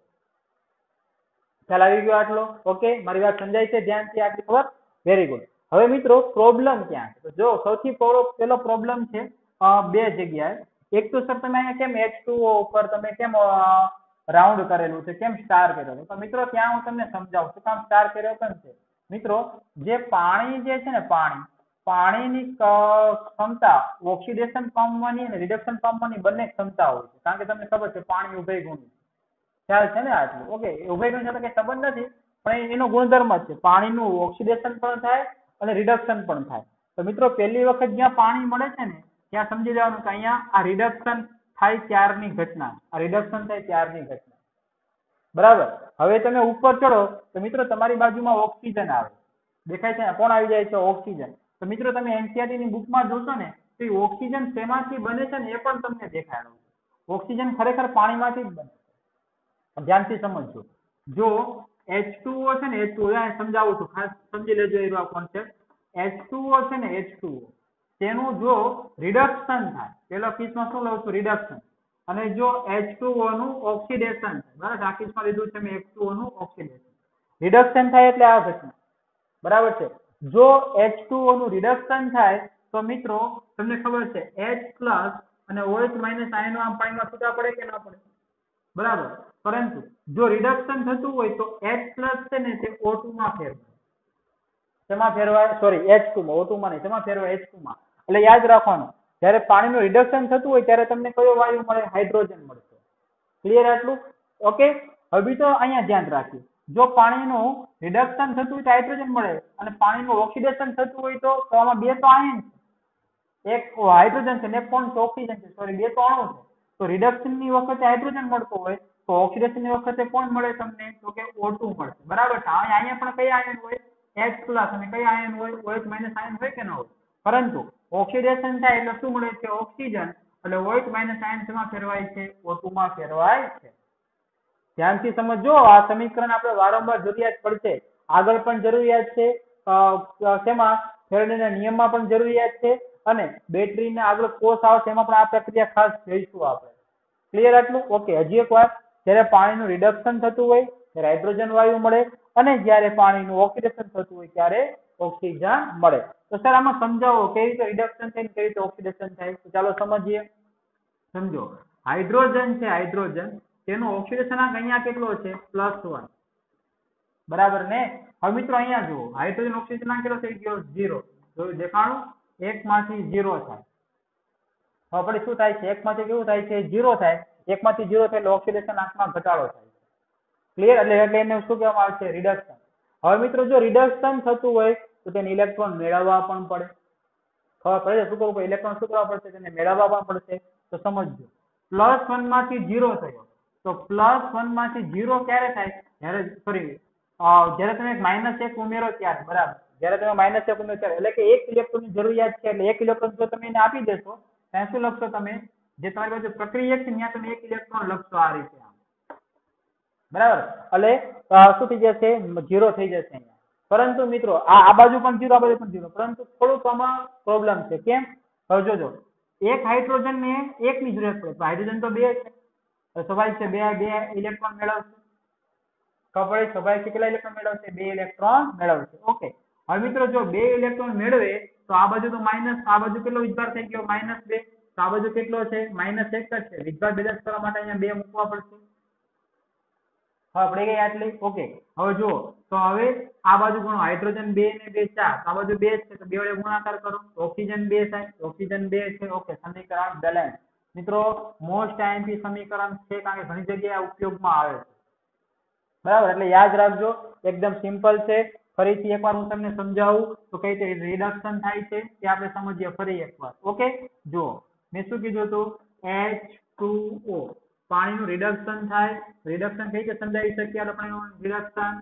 ખ્યાલ આવી ગયો આટલો? ઓકે, મારી વાત સમજાય છે ધ્યાનથી? આટલી ખબર? Very good. હવે મિત્રો પ્રોબ્લેમ ક્યાં છે? જો સૌથી પહેલો પ્રોબ્લેમ છે બે જગ્યાએ. એક તો સર તમે અહીંયા કેમ H2O ઉપર તમે કેમ રાઉન્ડ કરેલું છે, કેમ સ્ટાર કર્યો છે? તો મિત્રો ત્યાં હું તમને સમજાવું છું કામ સ્ટાર કર્યો કેમ છે. મિત્રો જે પાણી જે છે ને પાણીની ક્ષમતા ઓક્સિડેશન પામવાની અને રિડક્શન પામવાની બંને ક્ષમતા હોય છે. કારણ કે તમને ખબર છે પાણી ઉભય ગુણ ખ્યાલ છે ને આટલું? ઓકે, ઉભય ગુણ સાથે કઈ સંબંધ નથી, પણ એનો ગુણધર્મ જ છે. પાણીનું ઓક્સિડેશન પણ થાય અને રિડક્શન પણ થાય. તો મિત્રો પહેલી વખત જ્યાં પાણી મળે છે ને ત્યાં સમજી લેવાનું કે અહીંયા આ રિડક્શન થાય ત્યારની ઘટના, આ રિડક્શન થાય ત્યારની ઘટના. બરાબર. હવે તમે ઉપર ચડો તો મિત્રો તમારી બાજુમાં ઓક્સિજન આવે, દેખાય છે ને? કોણ આવી જાય છે? ઓક્સિજન. તો મિત્રો તમે એનસીઈઆરટી ની બુકમાં જોશો ને તો ઓક્સિજન શેમાંથી બને છે ને એ પણ તમને દેખાડો. ઓક્સિજન ખરેખર પાણીમાંથી જ બને છે. ધ્યાનથી સમજજો. જો H2O છે ને, H2O સમજાવું છું, ખાસ સમજી લેજો એ કોન્સેપ્ટ. H2O છે ને, H2O તેનું જો રિડક્શન થાય, પેલો કેસમાં શું લઉં છું? રિડક્શન. અને જો H2O નું ઓક્સિડેશન, બરાબર, આ કેસમાં લીધું છે મેં H2O નું ઓક્સિડેશન. રિડક્શન થાય એટલે આ ઘટના, બરાબર છે. જો H2O નું રિડક્શન થાય તો મિત્રો તમને ખબર છે H+ અને OH- આયનો આમ પાણીમાં છૂટા પડે કે ના પડે? બરાબર. પરંતુ જો રિડક્શન થતું હોય તો H+ છે ને તે O2 માં ફેરવાય. શેમાં ફેરવાય? સોરી, H2 માં, O2 માં નહીં, શેમાં ફેરવાય? H2 માં. એટલે યાદ રાખવાનું, જ્યારે પાણીનું રિડક્શન થતું હોય ત્યારે તમને કયો વાયુ મળે? હાઇડ્રોજન મળશે. ક્લિયર આટલું? ઓકે. હવે તો અહીંયા ધ્યાન રાખીએ, જો પાણીનું રિડક્શન થતું હોય તો હાઇડ્રોજન મળે અને પાણીનું ઓક્સિડેશન થતું હોય તો આમાં બે તો આયન છે, એક હાઇડ્રોજન છે ને એક કોણ છે? ઓક્સિજન છે. સોરી, બે તો અણુ છે. તો રિડક્શન ની વખતે હાઇડ્રોજન મળતો હોય તો ઓક્સિડેશન ની વખતે કોણ મળે તમને? તો કે O2 મળશે. બરાબર છે. અહીંયા પણ કયા આયન હોય? H+ અને કયા આયન હોય? OH- આયન હોય કે ન હોય? પરંતુ ઓક્સિડેશન થાય એટલે શું મળે છે? ઓક્સિજન. એટલે OH- આયન શેમાં ફેરવાય છે? O2 માં ફેરવાય છે. ધ્યાનથી સમજો. આ સમીકરણ આપણે વારંવાર જરૂરિયાત પડશે, આગળ પણ જરૂરિયાત છે, શેમાં? ફેરાડેના નિયમમાં પણ જરૂરિયાત છે અને બેટરીના આગળ કોષ આવશે એમાં પણ આ પ્રક્રિયા ખાસ જોઈશું આપણે. ક્લિયર આટલું? ઓકે. હજી એક વાત, જ્યારે પાણીનું રિડક્શન થતું હોય ત્યારે હાઇડ્રોજન વાયુ મળે અને જ્યારે પાણીનું ઓક્સિડેશન થતું હોય ત્યારે ઓક્સિજન મળે. તો સર આમાં સમજાવો કેવી રીતે રિડક્શન થાય કેવી રીતે ઓક્સિડેશન થાય? તો ચાલો સમજીએ. સમજો, હાઇડ્રોજન છે, હાઇડ્રોજન, તેનો ઓક્સિડેશનાંક અહીંયા કેટલો છે? +1. બરાબર ને? હવે મિત્રો અહીંયા જુઓ, હાઇડ્રોજન ઓક્સિડેશનાંક કેટલો થઈ ગયો? 0. જોયું? દેખાણું? 1 માંથી 0 થાય. હવે આપણે શું થાય છે? 1 માંથી કેવું થાય છે? 0 થાય. 1 માંથી 0 થાય એટલે ઓક્સિડેશનાંકમાં ઘટાડો થાય છે. ક્લિયર? એટલે એને શું કહેવામાં આવે છે? રિડક્શન. હવે મિત્રો જો રિડક્શન થતું હોય તો તેને ઇલેક્ટ્રોન મેળવવા પણ પડે. ખબર પડે? શું કરવું પડે? ઇલેક્ટ્રોન શું કરવા પડશે? તેને મેળવવા પણ પડશે. તો સમજજો, +1 માંથી 0 થયો તો +1 માંથી 0 ક્યારે થાય? જ્યારે જ્યારે તમે -1 ઉમેરો ત્યારે. બરાબર. જ્યારે તમે -1 ઉમેરો ત્યારે, એટલે કે 1 ઇલેક્ટ્રોનની જરૂરિયાત છે એટલે 1 ઇલેક્ટ્રોન જો તમે એને આપી દેશો ત્યાં શું લખશો તમે? જે તમારી પાસે પ્રક્રિયક છે ત્યાં તમે 1 ઇલેક્ટ્રોન લખશો આ રીતે. બરાબર. એટલે શું થઈ જશે? 0 થઈ જશે અહીંયા. પરંતુ મિત્રો આ બાજુ પણ 0, આ બાજુ પણ 0, પરંતુ થોડુંક આમાં પ્રોબ્લેમ છે. કેમ? હવે જોજો, એક હાઇડ્રોજન ને 1 ની જરૂરત પડે તો હાઇડ્રોજન તો 2 છે, સ્વાભાવિક છે બે ઇલેક્ટ્રોન મેળવશે. ખબર? સ્વાભાવિક છે કેટલા ઇલેક્ટ્રોન મેળવશે? 2 ઇલેક્ટ્રોન મેળવશે. ઓકે. હવે મિત્રો જો 2 ઇલેક્ટ્રોન મેળવે તો આ બાજુ તો માઇનસ, આ બાજુ કેટલો વિભાગ થઈ ગયો? -2. તો આ બાજુ કેટલો છે? -1 જ છે. વિભાગ બેલેન્સ કરવા માટે અહીંયા 2 મૂકવા પડશે. હવે પડી ગઈ આટલી? ઓકે. હવે જુઓ, તો હવે આ બાજુ ગણો, હાઇડ્રોજન 2 ને 2 4, આ બાજુ 2 છે તો 2 વડે ગુણાકાર કરો તો ઓક્સિજન 2 થાય. ઓક્સિજન 2 છે. ઓકે. સમીકરણ બેલેન્સ. મિત્રો મોસ્ટ આઈએમપી સમીકરણ છે કારણ કે ઘણી જગ્યાએ ઉપયોગમાં આવે છે. બરાબર. એટલે યાદ રાખજો, એકદમ સિમ્પલ છે. ફરીથી એકવાર હું તમને સમજાવું તો કઈ રીતે રિડક્શન થાય છે તે આપણે સમજીએ ફરી એકવાર. ઓકે. જુઓ, મેં શું કીધું હતું? H2O, પાણીનું રિડક્શન થાય. રિડક્શન કઈ રીતે સમજાવી શકીએ આપણે? રિડક્શન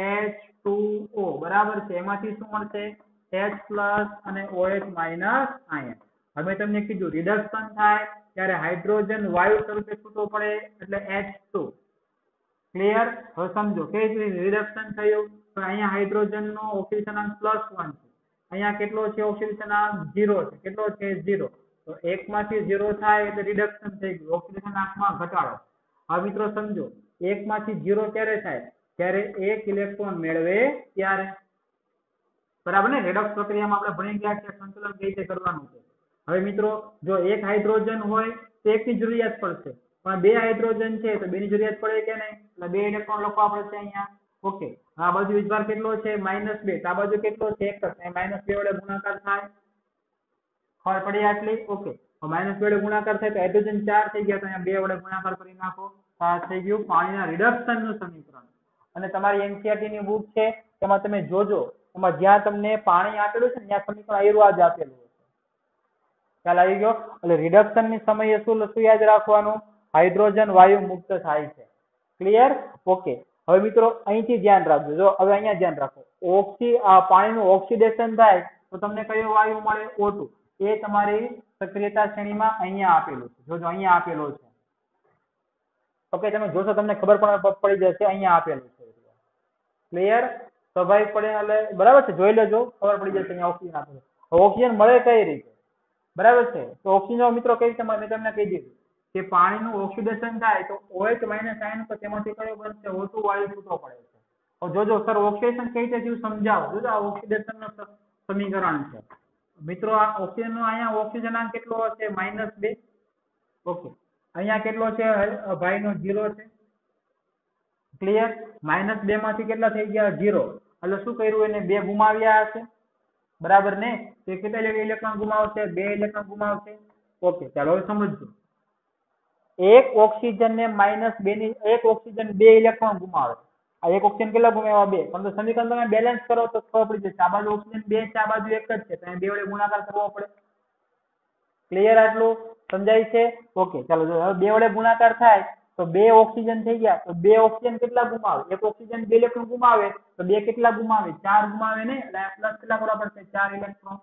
H2O, બરાબર છે. એમાંથી શું મળશે? H+ અને OH- આયન. હવે તમને કીધું રિડક્શન થાય ત્યારે હાઇડ્રોજન વાયુ સ્વરૂપે છૂટો પડે એટલે H2. ક્લિયર? હવે સમજો કેવી રીતે રિડક્શન થયું. તો અહીંયા હાઇડ્રોજન નો ઓક્સિડેશનાંક +1 છે, અહીંયા કેટલો છે? ઓક્સિડેશનાંક 0 છે. કેટલો છે? 0. તો 1 માંથી 0 થાય એટલે રિડક્શન થઈ ગયું, ઓક્સિડેશનાંકમાં ઘટાડો. હવે મિત્રો સમજો, 1 માંથી 0 ક્યારે થાય? જ્યારે 1 ઇલેક્ટ્રોન મેળવે ત્યારે. બરાબર ને? રેડોક્સ પ્રક્રિયામાં આપણે ભણી ગયા છે સંતુલન કઈ રીતે કરવાનું છે. હવે મિત્રો જો 1 હાઇડ્રોજન હોય તો 1 ની જરૂરિયાત પડશે. પણ 2 હાઇડ્રોજન છે તો 2 ની જરૂરિયાત પડે કે નહીં, એટલે 2 ઇલેક્ટ્રોન લખવા પડશે અહીંયા. ઓકે, આ બાજુ વીજભાર કેટલો છે -2, આ બાજુ કેટલો છે 1 જ, -2 વડે ગુણાકાર થાય. ખબર પડી આટલી? ઓકે, -2 વડે ગુણાકાર થાય તો હાઇડ્રોજન 4 થઈ ગયા, તો અહીંયા 2 વડે ગુણાકાર કરી નાખો. આ થઈ ગયું પાણીના રિડક્શન નું સમીકરણ. અને તમારી એનસીઈઆરટી ની બુક છે એમાં તમે જોજો, એમાં જ્યાં તમને પાણી આપેલું છે ને ત્યાં સમીકરણ આયરું જ આપેલું છે. ખ્યાલ આવી ગયો? એટલે રિડક્શન ની સમયે શું યાદ રાખવાનું? હાઇડ્રોજન વાયુ મુક્ત થાય છે. ક્લિયર? ઓકે, હવે મિત્રો અહીંથી ધ્યાન રાખજો. જો હવે અહીંયા ધ્યાન રાખો, પાણીનું ઓક્સિડેશન થાય તો તમને કયો વાયુ મળે? O2. એ તમારી સક્રિયતા શ્રેણીમાં અહીંયા આપેલું છે. જોજો અહીંયા આપેલો છે. ઓકે, તમે જોશો તમને ખબર પણ પડી જશે અહીંયા આપેલું છે. ક્લિયર? સ્વાભાવિક પડે એટલે બરાબર છે, જોઈ લેજો, ખબર પડી જશે અહીંયા ઓક્સિજન આપેલું. ઓક્સિજન મળે કઈ રીતે? બરાબર છે, તો ઓક્સિજન મિત્રો કઈ રીતે મળે? મેં તમને કહી દીધું કે પાણીનું ઓક્સિડેશન થાય તો OH - આયન તો તેમાંથી કયો બનશે? O2 વાયુ છૂટો પડે છે. તો જોજો સર ઓક્સિડેશન કઈ રીતે થયું સમજાવો. જોજો આ ઓક્સિડેશન નું સમીકરણ છે મિત્રો. આ ઓક્સિજન નો અહીંયા ઓક્સિજનાંક કેટલો હશે? -2. ઓકે, અહીંયા કેટલો છે ભાઈ નો? 0 છે. ક્લિયર? -2 માંથી કેટલા થઈ ગયા? 0. એટલે શું કર્યું? એને 2 ગુમાવ્યા હશે. બરાબર ને? તો કેટલા ઇલેક્ટ્રોન ગુમાવશે? 2 ઇલેક્ટ્રોન ગુમાવશે. ઓકે, ચાલો હવે સમજજો. એક ઓક્સિજન ને -2 ની એક ઓક્સિજન 2 ઇલેક્ટ્રોન ગુમાવે. આ એક ઓક્સિજન કેટલા ગુમાવ્યા? 2. પરંતુ સમીકરણ તમે બેલેન્સ કરો તો ખબર પડી જશે. આ બાજુ ઓક્સિજન 2 છે, આ બાજુ 1 જ છે, તો અહીં 2 વડે ગુણાકાર કરવો પડે. ક્લિયર? આટલું સમજાય છે? ઓકે, ચાલો જો હવે 2 વડે ગુણાકાર થાય તો 2 ઓક્સિજન થઈ ગયા. તો 2 ઓક્સિજન કેટલા ગુમાવે? એક ઓક્સિજન 2 ઇલેક્ટ્રોન ગુમાવે તો 2 કેટલા ગુમાવે? 4 ગુમાવે ને, એટલે પ્લસ કેટલા કરવા પડશે? 4 ઇલેક્ટ્રોન.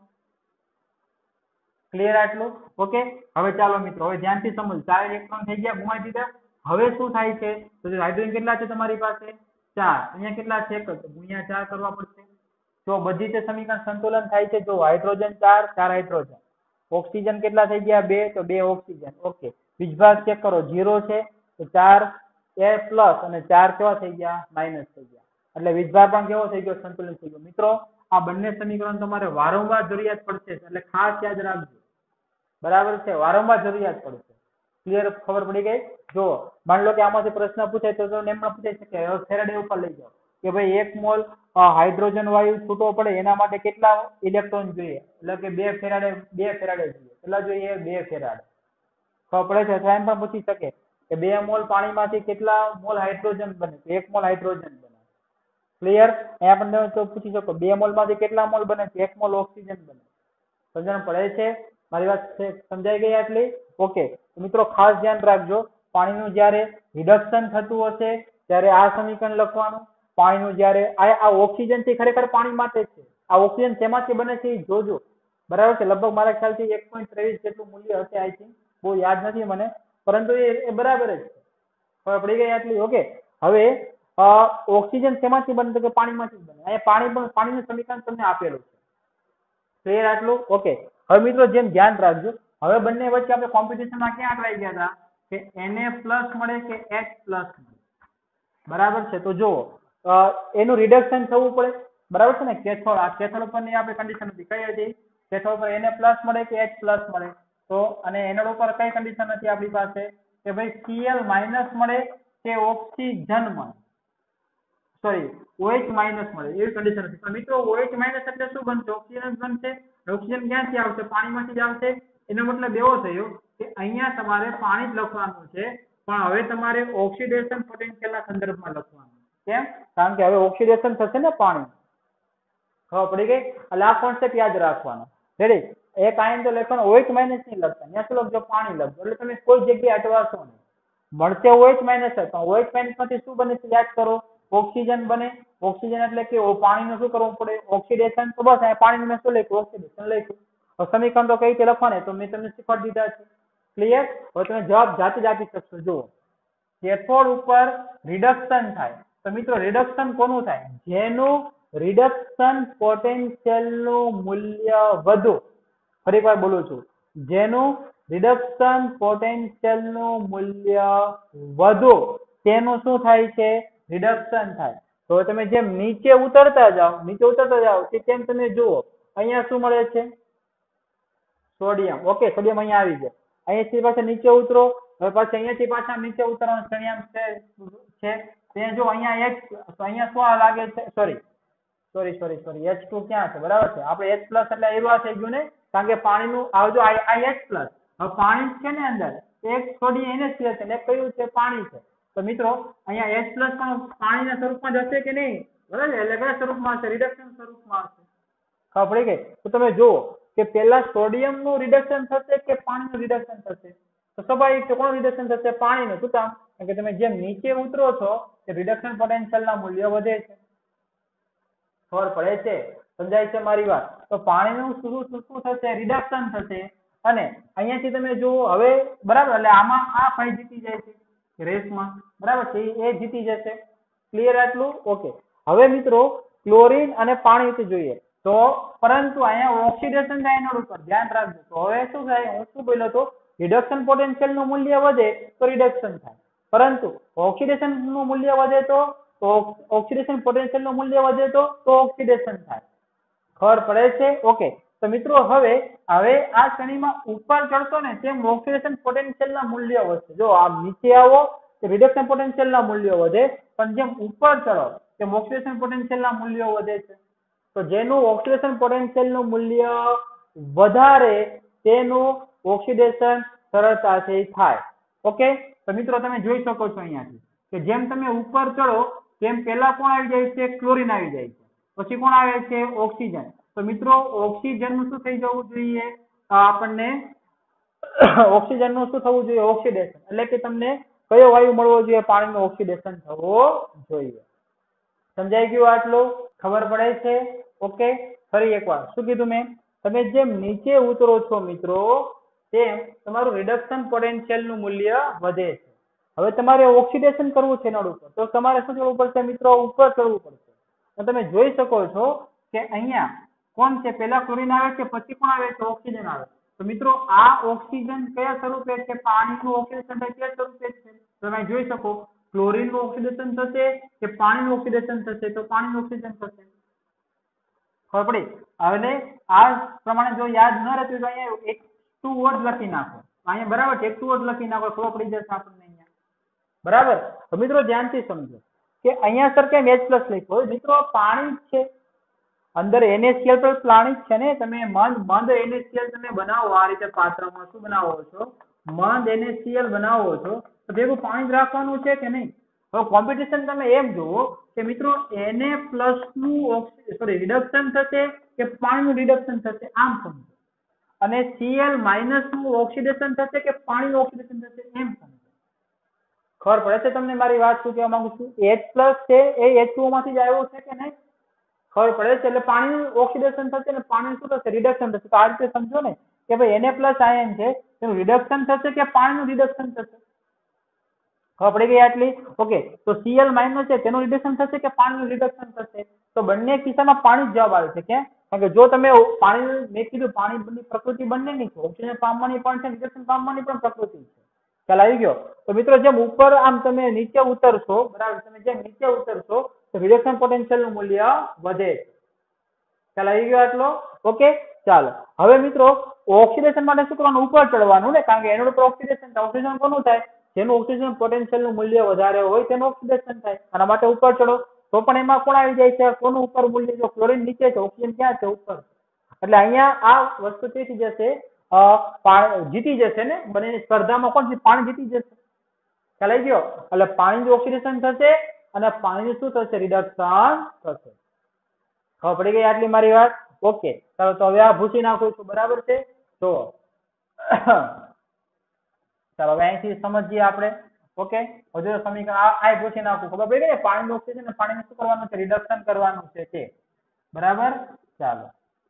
ક્લિયર? આટલું ઓકે. હવે ચાલો મિત્રો હવે ધ્યાનથી સમજો. 4 ઇલેક્ટ્રોન થઈ ગયા, ગુમાવી દીધા. હવે શું થાય છે? તો હાઇડ્રોજન કેટલા છે તમારી પાસે? 4. અહીંયા કેટલા છે? તો ગુણ્યા 4 કરવા પડશે. જો બધી તે સમીકરણ સંતુલન થાય છે. જો હાઇડ્રોજન 4 હાઇડ્રોજન, ઓક્સિજન કેટલા થઈ ગયા? 2, તો 2 ઓક્સિજન. ઓકે, વીજભાર ચેક કરો, 0 છે તો 4 એ પ્લસ અને 4 કેવા થઈ ગયા? માઇનસ થઈ ગયા. એટલે વીજભાર પણ કેવો થઈ ગયો? સંતુલિત થઈ ગયો. મિત્રો આ બંને સમીકરણ તમારે વારંવાર જરૂરિયાત પડશે, એટલે ખાસ યાદ રાખજો. બરાબર છે, વારંવાર જરૂરિયાત પડશે. ક્લિયર? ખબર પડી ગઈ? જો માની લો કે આમાંથી પ્રશ્ન પૂછાય તો તમને એમ પણ પૂછાઈ શકે. હવે ફેરાડે ઉપર લઈ જાઓ કે ભાઈ 1 મોલ હાઇડ્રોજન વાયુ છૂટો પડે એના માટે કેટલા ઇલેક્ટ્રોન જોઈએ? એટલે કે 2 ફેરાડે જોઈએ. કેટલા જોઈએ? 2 ફેરાડે. ખબર પડે છે? અથવા એમ પણ પૂછી શકે કે 2 મોલ પાણીમાંથી કેટલા મોલ હાઇડ્રોજન બને? તો 1 મોલ હાઇડ્રોજન બને. ક્લિયર? અહીંયા પણ તમે પૂછી શકો 2 મોલ માંથી કેટલા મોલ બને? 1 મોલ ઓક્સિજન બને. સમજણ પડે છે? મારી વાત સમજાઈ ગઈ આટલી? ઓકે, મિત્રો ખાસ ધ્યાન રાખજો. પાણીનું જ્યારે રિડક્શન થતું હશે ત્યારે આ સમીકરણ લખવાનું. પાણીનું જ્યારે આ ઓક્સિજન થી ખરેખર પાણી માટે છે. આ ઓક્સિજન શેમાંથી બને છે એ જોજો. બરાબર છે? લગભગ મારા ખ્યાલથી 1.23 જેટલું મૂલ્ય હશે. આઈ થિંક, બહુ યાદ નથી મને, પરંતુ એ બરાબર જ છે. ખબર પડી ગઈ આટલી? ઓકે, હવે ઓક્સિજન શેમાંથી બને? તો કે પાણીમાંથી બને. અહીંયા પાણીનું સમીકરણ તમને આપેલું છે. ક્લિયર? આટલું ઓકે. હવે મિત્રો જેમ ધ્યાન રાખજો, હવે બંને વચ્ચે આપણે કોમ્પિટિશનમાં ક્યાં અટવાઈ ગયા હતા કે Na+ મળે કે H+ મળે. બરાબર છે? તો જુઓ એનું રિડક્શન થવું પડે. બરાબર છે ને? કેથોડ, આ કેથોડ ઉપરની આપણે કન્ડિશન હતી. કઈ હતી? કેથોડ પર Na+ મળે કે H+ મળે. તો અને એનોડ ઉપર કઈ કન્ડિશન હતી આપણી પાસે કે ભાઈ Cl- મળે કે ઓક્સિજન મળે. સોરી, OH- મળે એવી કન્ડિશન હતી. પણ મિત્રો OH- એટલે શું બનશે? ઓક્સિજન બનશે. ઓક્સિજન ક્યાંથી આવશે? પાણીમાંથી જ આવશે. એનો મતલબ એવો થયો કે અહીંયા તમારે પાણી જ લખવાનું છે, પણ હવે તમારે ઓક્સિડેશન પોટેન્શિયલના સંદર્ભમાં લખવાનું. કેમ? કારણ કે હવે ઓક્સિડેશન થશે ને પાણી. ખબર પડી ગઈ? એટલે આ કોન્સેપ્ટ યાદ રાખવાનો. રેડી? એક આયન તો લખવાનો, OH- નહીં લખતા. ત્યાં શું લખજો? પાણી લખજો. એટલે તમે કોઈ જગ્યાએ અટવાશો નહીં. મળશે OH- પણ OH- માંથી શું બને છે યાદ કરો? ઓક્સિજન બને. ઓક્સિજન એટલે કે પાણીનું શું કરવું પડે? ઓક્સિડેશન. તો બસ પાણીનું મેં શું લખ્યું? ઓક્સિડેશન લખ્યું. સમીકરણ તો કઈ રીતે લખવાના તો મેં તમને શીખવાડી દીધા છે. ક્લિયર? હવે તમે જવાબ જાતે જ આપી શકશો. જુઓ, કેથોડ ઉપર રિડક્શન થાય તો મિત્રો રિડક્શન કોનું થાય? જેનું રિડક્શન પોટેન્શિયલનું મૂલ્ય વધુ. ફરી વાર બોલું છું, જેનું રિડક્શન પોટેન્શિયલનું મૂલ્ય વધુ તેનું શું થાય છે? રિડક્શન થાય. તો તમે જેમ નીચે ઉતરતા જાઓ કે તેમ તમે જુઓ અહીંયા શું મળે છે? સોડિયમ. ઓકે, સોડિયમ અહીંયા આવી જાય. અહીંથી પાછા નીચે ઉતરો હવે પછી અહીંયાથી પાછા નીચે ઉતરવાનો ક્ષણિયાંક છે તે જો અહીંયા h તો અહીંયા શું લાગે છે સોરી H2 ક્યાં છે બરાબર છે આપણે H+ એટલે એવા થઈ ગયું ને કારણ કે પાણીનું આવજો આ H+. હવે પાણી છે ને અંદર એક છોડી NaCl છે ને કયું છે પાણી છે તો મિત્રો અહીંયા H+ પણ પાણીના સ્વરૂપમાં જ હશે કે નહીં બરાબર એટલે કયા સ્વરૂપમાં હશે રિડક્શન સ્વરૂપમાં હશે ખબર પડી ગઈ તો તમે જુઓ કે પહેલા સોડિયમનું રિડક્શન થશે કે પાણીનું રિડક્શન થશે તો સ્વાભાવિક છે કોનું રિડક્શન થશે પાણીનું શું કામ કારણ કે તમે જેમ નીચે ઉતરો છો કે રિડક્શન પોટેન્શિયલના મૂલ્ય વધે છે ખબર પડે છે સમજાય છે મારી વાત તો પાણીનું શું થશે રિડક્શન થશે અને અહીંયાથી તમે જુઓ હવે બરાબર એટલે આમાં આ ભાઈ જીતી જાય છે રેસમાં બરાબર છે એ જીતી જશે ક્લિયર આટલું ઓકે હવે મિત્રો ક્લોરીન અને પાણી જોઈએ તો પરંતુ અહીંયા ઓક્સિડેશન થાય એના ઉપર ધ્યાન રાખજો તો હવે શું થાય હું શું બોલ્યો તો રિડક્શન પોટેન્શિયલ નું મૂલ્ય વધે તો રિડક્શન થાય પરંતુ ઓક્સિડેશન નું મૂલ્ય વધે તો ઓક્સિડેશન પોટેન્શિયલ નું મૂલ્ય વધે તો ઓક્સિડેશન થાય ખબર પડે છે ઓકે તો મિત્રો હવે આ શ્રેણીમાં ઉપર ચડશો ને તેમ ઓક્સિડેશન પોટેન્શિયલ ના મૂલ્ય વધશે જો આમ નીચે આવો તો રિડક્શન પોટેન્શિયલ ના મૂલ્યો વધે પણ જેમ ઉપર ચડો તેમ ઓક્સિડેશન પોટેન્શિયલ ના મૂલ્યો વધે છે તો જેનું ઓક્સિડેશન પોટેન્શિયલ નું મૂલ્ય વધારે તેનું ઓક્સિડેશન સરળતાથી થાય ઓકે તો મિત્રો તમે જોઈ શકો છો અહીંયાથી કે જેમ તમે ઉપર ચડો તેમ પહેલા કોણ આવી જાય છે ક્લોરીન આવી જાય છે પછી કોણ આવે છે ઓક્સિજન તો મિત્રો ઓક્સિજન નું શું થઈ જવું જોઈએ આપણને ઓક્સિજન નું શું થવું જોઈએ ઓક્સિડેશન એટલે કે તમને કયો વાયુ મળવો જોઈએ પાણીનું ઓક્સિડેશન થવો જોઈએ સમજાઈ ગયું આટલું ખબર પડે છે ઓકે ફરી એકવાર શું કીધું મેં તમે જેમ નીચે ઉતરો છો મિત્રો તેમ તમારું રિડક્શન પોટેન્શિયલ નું મૂલ્ય વધે છે હવે તમારે ઓક્સિડેશન કરવું છે નળ ઉપર તો તમારે શું કરવું પડશે મિત્રો ઉપર ચડવું પડશે તમે જોઈ શકો છો કે અહીંયા કોણ છે પહેલા ક્લોરીન આવે છે પછી કોણ આવે છે ઓક્સિજન આવે તો મિત્રો આ ઓક્સિજન કયા સ્વરૂપે છે પાણીનું ઓક્સિડેશન થાય તે સ્વરૂપે છે તમે જોઈ શકો ક્લોરીન નું ઓક્સિડેશન થશે કે પાણીનું ઓક્સિડેશન થશે તો પાણીનું ઓક્સિડેશન થશે ખબર પડી હવે આ પ્રમાણે જો યાદ ન રહેતું તો અહીંયા H2 વર્ડ લખી નાખો અહીંયા બરાબર H2 વર્ડ લખી નાખો ખબર પડી જશે આપણને અહીંયા બરાબર તો મિત્રો ધ્યાનથી સમજો કે અહીંયા સર કેમ H+ લખ્યો મિત્રો પાણી છે અંદર NaCl પર પાણી છે ને તમે મંદ NaCl તમે બનાવો આ રીતે પાત્રમાં શું બનાવો છો મંદ NaCl બનાવો છો તો ભેગું પાણી જ રાખવાનું છે કે નહીં હવે કોમ્પિટિશન તમે એમ જુઓ કે મિત્રો Na+ નું રિડક્શન થશે કે પાણીનું રિડક્શન થશે આમ સમજો અને Cl- નું ઓક્સિડેશન થશે કે પાણીનું ઓક્સિડેશન થશે એમ સમજો ખબર પડે છે તમને મારી વાત શું કહેવા માંગુ છું H+ છે એ H2O માંથી જ આવ્યો છે કે નહીં ખબર પડે છે એટલે પાણીનું ઓક્સિડેશન થશે ને પાણી શું થશે રિડક્શન થશે તો આ રીતે સમજો ને કે ભાઈ Na+ આયન છે તેનું રિડક્શન થશે કે પાણીનું રિડક્શન થશે ખબર પડી ગઈ આટલી ઓકે તો Cl- છે તેનું રિડક્શન થશે કે પાણીનું રિડક્શન થશે તો બંને કિસ્સામાં પાણી જ જવાબ આવે છે કેમ કારણ કે જો તમે પાણી મેં કીધું પાણીની પ્રકૃતિ બંનેની છે ઓક્સિજન પામવાની પણ છે રિડક્શન પામવાની પણ પ્રકૃતિ છે ખ્યાલ આવી ગયો તો મિત્રો જેમ ઉપર આમ તમે નીચે ઉતરશો બરાબર તમે જેમ નીચે ઉતરશો તો રિડક્શન પોટેન્શિયલ નું મૂલ્ય વધે છે ખ્યાલ આવી ગયો આટલો ઓકે ચાલો હવે મિત્રો ઓક્સિડેશન માટે શું કરવાનું ઉપર ચડવાનું ને કારણ કે એનું ઉપર ઓક્સિડેશન કોનું થાય જેનું ઓક્સિજન પોટેન્શિયલ નું મૂલ્ય વધારે હોય તેનું ઓક્સિડેશન થાય આના માટે ઉપર ચડો તો પણ એમાં કોણ આવી જાય છે કોનું ઉપર મૂલ્ય જો ક્લોરીન નીચે છે ઓક્સિજન ક્યાં છે ઉપર એટલે અહીંયા આ વસ્તુ થઈ જશે જીતી જશે ને બંનેની સ્પર્ધામાં કોણ પાણી જીતી જશે ખ્યાલ આવી ગયો એટલે પાણીનું ઓક્સિડેશન થશે અને પાણીનું શું થશે રિડક્શન થશે ખબર પડી ગઈ આટલી મારી વાત ઓકે ચાલો તો હવે આ ભૂસી નાખું છું બરાબર છે તો ચાલો હવે અહીંથી સમજીએ આપણે ઓકે હજુ સમીકરણ આ ભૂસી નાખું ખબર પડી ગઈ ને પાણીનું ઓક્સિજન અને પાણીને શું કરવાનું છે રિડક્શન કરવાનું છે તે બરાબર ચાલો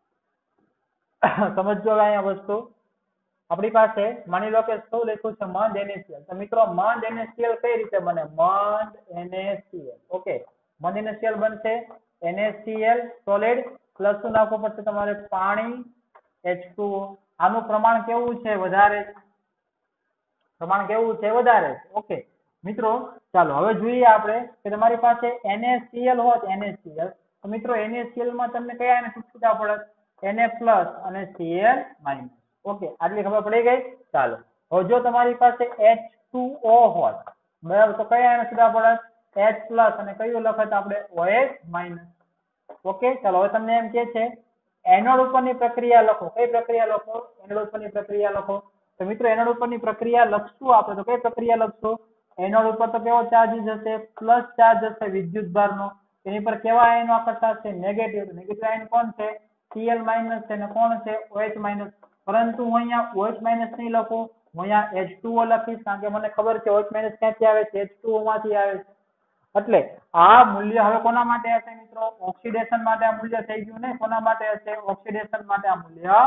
સમજો હવે અહીંયા વસ્તુ આપણી પાસે માની લો કે શું લખ્યું છે મંદ NaCl તો મિત્રો મંદ NaCl કઈ રીતે બને મંદ NaCl ઓકે મંદ NaCl બનશે NaCl સોલિડ પ્લસ શું નાખવું પડશે તમારે પાણી H2O આનું પ્રમાણ કેવું છે વધારે પ્રમાણ કેવું છે વધારે ઓકે મિત્રો ચાલો હવે જોઈએ આપણે કે તમારી પાસે NaCl હોત NaCl તો મિત્રો NaCl માં તમને કયા એને છૂટા પડે Na+ અને Cl- ઓકે આટલી ખબર પડી ગઈ ચાલો હવે જો તમારી પાસે H H2O હોત, બરાબર, તો કયા એને સીધા પડત H પ્લસ અને કયું લખત આપણે OH માઇનસ. ઓકે, ચાલો હવે તમને એમ કે છે એનોડ ઉપરની પ્રક્રિયા લખો. કઈ પ્રક્રિયા લખો? એનોડ ઉપરની પ્રક્રિયા લખો. તો મિત્રો એનોડ ઉપરની પ્રક્રિયા લખશું આપણે, તો કઈ પ્રક્રિયા લખશો? એનોડ ઉપર તો કેવો ચાર્જ હશે? પ્લસ ચાર્જ હશે વિદ્યુત ભારનો. એની પર કેવા આયનો આકર્ષાશે છે? નેગેટિવ. નેગેટિવ આયન કોણ છે? Cl માઇનસ છે, અને કોણ છે? OH minus. પરંતુ હું અહીંયા OH માઇનસ નહીં લખું, હું અહીંયા H2O લખીશ, કારણ કે મને ખબર છે OH માઇનસ ક્યાંથી આવે છે? H2O માંથી આવે છે. એટલે આ મૂલ્ય હવે કોના માટે હશે મિત્રો? ઓક્સિડેશન માટે આ મૂલ્ય થઈ ગયું ને? કોના માટે હશે? ઓક્સિડેશન માટે આ મૂલ્ય.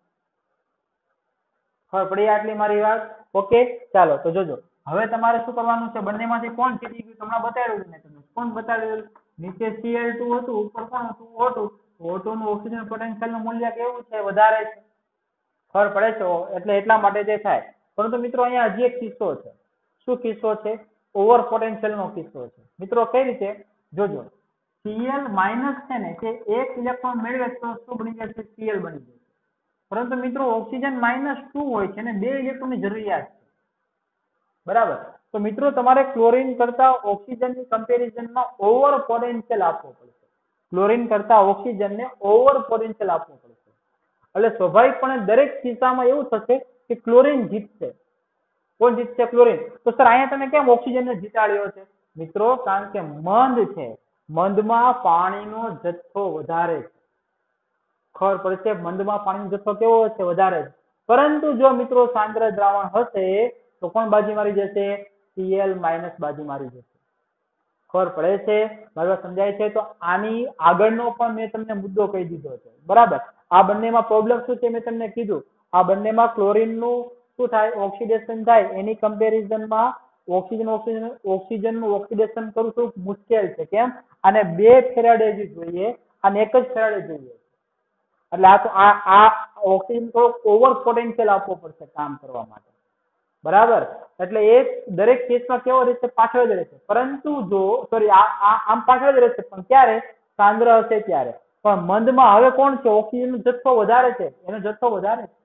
હવે પડી આટલી મારી વાત. ઓકે, ચાલો તો જોજો. હવે તમારે શું કરવાનું છે? બંનેમાંથી કોણ જીતી ગયું? તમને બતાવ્યું ને, તમને કોણ બતાવ્યું? નીચે Cl2 હતું, ઉપર કોણ હતું? O2. O2 નું ઓક્સિજન પોટેન્શિયલ નું મૂલ્ય કેવું છે? વધારે છે. ખબર પડે છે? એટલે એટલા માટે જે થાય. પરંતુ મિત્રો અહીંયા હજી એક કિસ્સો છે. શું કિસ્સો છે? ઓવર પોટેન્શિયલ નો કિસ્સો છે. મિત્રો કઈ રીતે? જોજો, Cl માઇનસ છે ને, તે એક ઇલેક્ટ્રોન મેળવે તો શું બની જશે? Cl બની જશે. પરંતુ મિત્રો ઓક્સિજન -2 હોય છે ને 2 ઇલેક્ટ્રોન ની જરૂરિયાત છે, બરાબર. તો મિત્રો તમારે ક્લોરીન કરતા ઓક્સિજનની કમ્પેરિઝનમાં ઓવર પોટેન્શિયલ આપવો પડશે. ક્લોરીન કરતા ઓક્સિજનને ઓવર પોટેન્શિયલ આપવો પડશે. એટલે સ્વાભાવિકપણે દરેક કિસ્સામાં એવું થશે કે ક્લોરીન જીતશે. કોણ જીતશે? ક્લોરીન. તો સર અહીંયા તમે કેમ ઓક્સિજનને જીતાડ્યો છે? મિત્રો કારણ કે મંદ છે, મંદમાં પાણીનો જથ્થો વધારે છે. ખબર પડશે? મંદમાં પાણીનો જથ્થો કેવો હશે? વધારે છે. પરંતુ જો મિત્રો સાંદ્ર દ્રાવણ હશે તો કોણ બાજી મારી જશે? Cl માઇનસ બાજી મારી જશે. ખબર પડે છે? બરાબર સમજાય છે? તો આની આગળનો પણ મેં તમને મુદ્દો કહી દીધો છે, બરાબર. આ બંનેમાં પ્રોબ્લેમ શું છે મેં તમને કીધું. આ બંનેમાં ક્લોરીનનું શું થાય? ઓક્સિડેશન થાય. એની કમ્પેરિઝનમાં ઓક્સિજનનું ઓક્સિડેશન કરવું થોડુંક મુશ્કેલ છે. કેમ? આને 2 ફેરાડે જોઈએ અને 1 જ ફેરાડે જોઈએ. એટલે આ તો આ ઓક્સિજન થોડોક ઓવર પોટેન્શિયલ આપવો પડશે કામ કરવા માટે, બરાબર. એટલે એ દરેક કેસમાં કેવો રહેશે? પાછળ જ રહેશે. પરંતુ જો સોરી આમ પાછળ જ રહેશે, પણ ક્યારે? સાંદ્ર હશે ત્યારે. પણ મંદમાં હવે કોણ છે? ઓક્સિજનનો જથ્થો વધારે છે, એનો જથ્થો વધારે છે.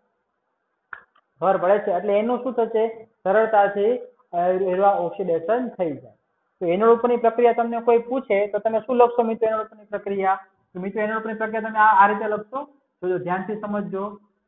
ખબર પડે છે? એટલે એનું શું થશે? સરળતાથી ઓક્સિડેશન થઈ જાય. તો એનોડ ઉપરની પ્રક્રિયા તમને કોઈ પૂછે તો તમે શું લખશો મિત્રો? એનોડ ઉપરની પ્રક્રિયા. તો મિત્રો એનોડ ઉપરની પ્રક્રિયા તમે આ રીતે લખશો. તો ધ્યાનથી સમજજો.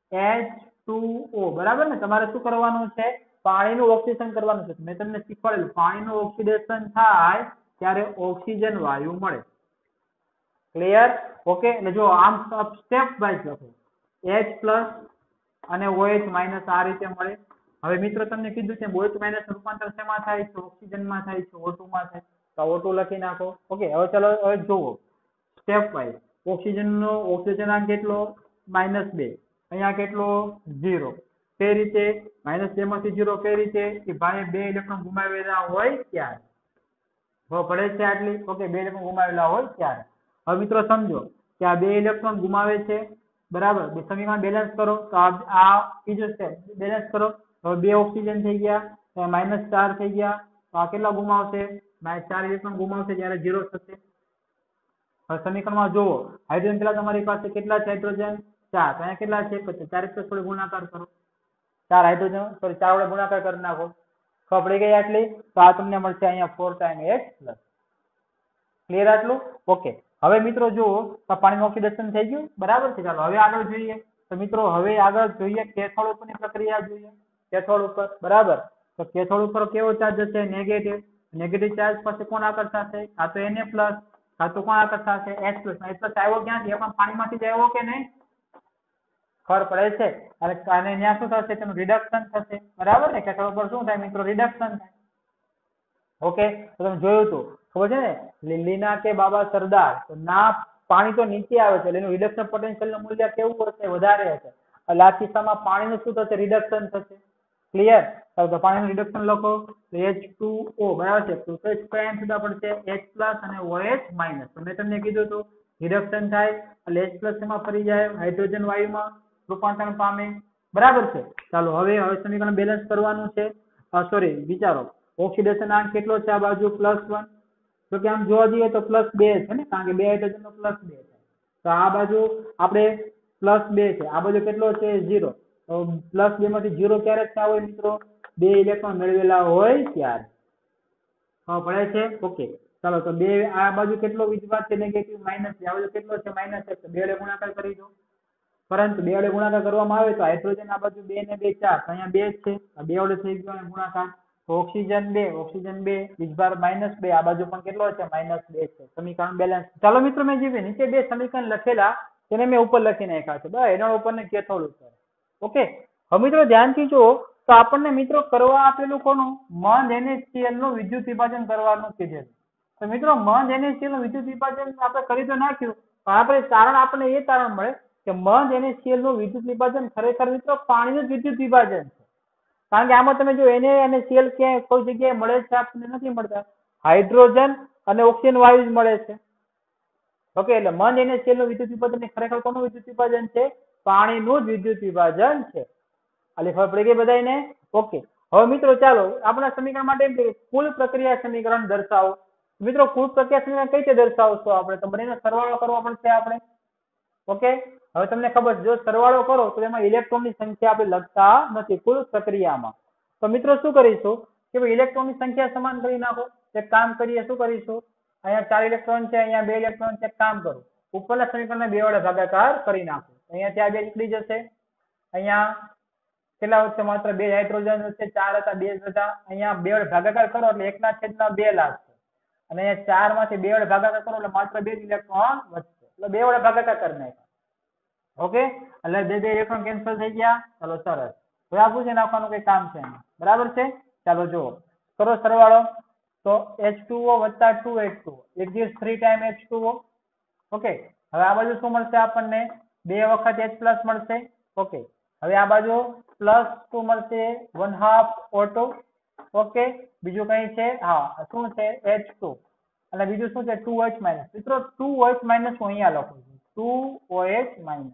H2O, બરાબર ને? તમારે શું કરવાનું છે? પાણીનું ઓક્સિડેશન કરવાનું છે. મેં તમને શીખવાડેલું, પાણીનું ઓક્સિડેશન થાય ત્યારે ઓક્સિજન વાયુ મળે. ક્લિયર? ઓકે, એટલે જો આમ સ્ટેપ વાઇઝ લખો. H પ્લસ અને OH માઇનસ આ રીતે મળે. હવે મિત્રો તમને કીધું છે OH માઇનસ રૂપાંતર શેમાં થાય છે? ઓક્સિજનમાં થાય છે, O2 માં થાય. તો O2 લખી નાખો. ઓકે, હવે ચાલો હવે જુઓ સ્ટેપ વાઇઝ. ઓક્સિજનનો ઓક્સિજનાંક કેટલો? -2. અહીંયા કેટલો? 0. કઈ રીતે? -2 માંથી 0 કઈ રીતે? કે ભાઈ 2 ઇલેક્ટ્રોન ગુમાવેલા હોય ત્યારે. પડે છે આટલી? ઓકે, 2 ઇલેક્ટ્રોન ગુમાવેલા હોય ત્યારે. હવે મિત્રો સમજો કે આ 2 ઇલેક્ટ્રોન ગુમાવે છે, બરાબર. બે સમીકરણ બેલેન્સ કરો તો આ બીજો સ્ટેપ બેલેન્સ કરો. હવે 2 ઓક્સિજન થઈ ગયા, -4 થઈ ગયા. તો આ કેટલા ગુમાવશે? -4 ઇલેક્ટ્રોન ગુમાવશે ત્યારે 0 થશે. હવે સમીકરણમાં જુઓ, હાઇડ્રોજન પેલા તમારી પાસે કેટલા છે? હાઇડ્રોજન 4. તો અહીંયા કેટલા છે? 4 વડે ગુણાકાર કરો. 4 હાઇડ્રોજન સોરી 4 વડે ગુણાકાર કરી નાખો. ખબર પડી ગઈ આટલી? તો આ તમને મળશે અહીંયા 4 ટાઈમ H પ્લસ. ક્લિયર આટલું? ઓકે. હવે મિત્રો જુઓ તો પાણીનું ઓક્સિડેશન થઈ ગયું, બરાબર છે. ચાલો હવે આગળ જોઈએ. તો મિત્રો હવે આગળ જોઈએ કેથોડ ઉપરની પ્રક્રિયા જોઈએ. કેથોડ ઉપર, બરાબર. તો કેથોડ ઉપર કેવો ચાર્જ હશે? નેગેટિવ. નેગેટિવ ચાર્જ પાસે કોણ આકર્ષાશે? કાં તો Na પ્લસ, કાં તો કોણ આકર્ષાશે? H plus. H પ્લસ આવ્યો ક્યાંથી? એ પણ પાણીમાંથી જ આવ્યો કે નહીં? ખબર પડે છે? અને ત્યાં શું થશે? તેનું રિડક્શન થશે, બરાબર ને? કેથોડ ઉપર શું થાય મિત્રો? રિડક્શન થાય. ઓકે, તો તમે જોયું હતું, ખબર છે ને? લીના કે બાબા સરદાર. તો ના પાણી તો નીચે આવે છે, એટલે એનું રિડક્શન પોટેન્શિયલ નું મૂલ્ય કેવું હશે? વધારે હશે. એટલે આ કિસ્સામાં પાણીનું શું થશે? રિડક્શન થશે. ક્લિયર? તો પાણીનું રિડક્શન લખો. H2O, બરાબર છે. તો કઈ જુદા પડશે? H પ્લસ અને OH માઇનસ. તો મેં તમને કીધું હતું રિડક્શન થાય એટલે H પ્લસ એમાં ફરી જાય, હાઇડ્રોજન વાયુમાં રૂપાંતરણ પામે, બરાબર છે. ચાલો હવે સમીકરણ બેલેન્સ કરવાનું છે. સોરી, વિચારો. ઓક્સિડેશન આંક કેટલો છે? આ બાજુ +1. તો કે આમ જોવા જઈએ તો +2 છે ને, કારણ કે 2 હાઇડ્રોજન નો +2 છે. તો આ બાજુ આપણે +2 છે, આ બાજુ કેટલો છે? 0. તો +2 માંથી 0 ક્યારે થયા હોય મિત્રો? 2 ઇલેક્ટ્રોન મેળવેલા હોય ત્યારે. પડે છે? ઓકે. ચાલો તો બે આ બાજુ કેટલો વીજભાર છે નેગેટિવ માઇનસ છે, આ બાજુ કેટલો છે માઇનસ છે, તો 2 વડે ગુણાકાર કરી દો. પરંતુ 2 વડે ગુણાકાર કરવામાં આવે તો હાઇડ્રોજન આ બાજુ 2 ને 2 4, તો અહીંયા 2 છે, આ 2 વડે થઈ ગયો ગુણાકાર. તો ઓક્સિજન 2 વીજભાર -2, આ બાજુ પણ કેટલો છે -2 છે. સમીકરણ બેલેન્સ. ચાલો મિત્રો મેં જે નીચે બે સમીકરણ લખેલા તેને મેં ઉપર લખી નાખ્યા છે, બરાબર, એના ઉપર ને કેથોડ ઉપર. ઓકે. હવે મિત્રો ધ્યાનથી જુઓ તો આપણને મિત્રો કરવા આપેલું કોનું મંદ NaCl નું વિદ્યુત વિભાજન કરવાનું કીધેલું. તો મિત્રો મંદ NaCl નું વિદ્યુત વિભાજન આપણે કરી તો નાખ્યું, પણ આપણે તારણ આપણને એ તારણ મળે કે મંદ NaCl નું વિદ્યુત વિભાજન ખરેખર મિત્રો પાણીનું જ વિદ્યુત વિભાજન છે. કારણ કે આમાં તમે જો Na અને Cl ક્યાંય કોઈ જગ્યાએ મળે છે આપણને નથી મળતા, હાઇડ્રોજન અને ઓક્સિજન વાયુ જ મળે છે. ઓકે, એટલે મંદ NaCl નું વિદ્યુત વિભાજન ખરેખર કોનું વિદ્યુત વિભાજન છે? પાણીનું જ વિદ્યુત વિભાજન છે. આલી ખબર પડી ગઈ બધાને? ઓકે. હવે મિત્રો ચાલો આપણા સમીકરણ માટે એમ કે કુલ પ્રક્રિયા સમીકરણ દર્શાવો. મિત્રો કુલ પ્રક્રિયા સમીકરણ કઈ રીતે દર્શાવશો આપણે? તો બંનેનો સરવાળો કરવો પડશે આપણે. ઓકે. હવે તમને ખબર છે જો સરવાળો કરો તો એમાં ઇલેક્ટ્રોનની સંખ્યા આપણે લખતા નથી કુલ પ્રક્રિયામાં. તો મિત્રો શું કરીશું કે ભાઈ ઇલેક્ટ્રોનની સંખ્યા સમાન કરી નાખો. એક કામ કરીએ, શું કરીશું? અહીંયા 4 ઇલેક્ટ્રોન છે, અહીંયા 2 ઇલેક્ટ્રોન છે. કામ કરો, ઉપરના સમીકરણને 2 વડે ભાગાકાર કરી નાખો. અહીંયા ત્યાં 2 નીકળી જશે. અહીંયા કેટલા વધશે? માત્ર 2 હાઇડ્રોજન વધશે, 4 હતા 2 હતા. અહીંયા 2 વડે ભાગાકાર કરો એટલે 1/2 લાગશે. અને અહીંયા 4 માંથી 2 વડે ભાગાકાર કરો એટલે માત્ર 2 ઇલેક્ટ્રોન વધશે. એટલે 2 વડે ભાગાકાર કરી નાખ્યા. ઓકે, એટલે 2 ઇલેક્ટ્રોન કેન્સલ થઈ ગયા. ચાલો સરસ. હવે આ પૂછી નાખવાનું કઈ કામ છે બરાબર છે? ચાલો જુઓ, કરો સરવાળો. તો H2O વત્તા 2H2O, it gives 3 times H2O. Okay. હવે આ બાજુ શું મળશે આપણને? 2 વખત H+ મળશે. ઓકે. હવે આ બાજુ +2 મળશે, 1/2 O2. ઓકે. બીજું કઈ છે? હા, શું છે? H2. અને બીજું શું છે? 2H-. મિત્રો 2OH- હું અહીંયા લખું છું, 2OH-.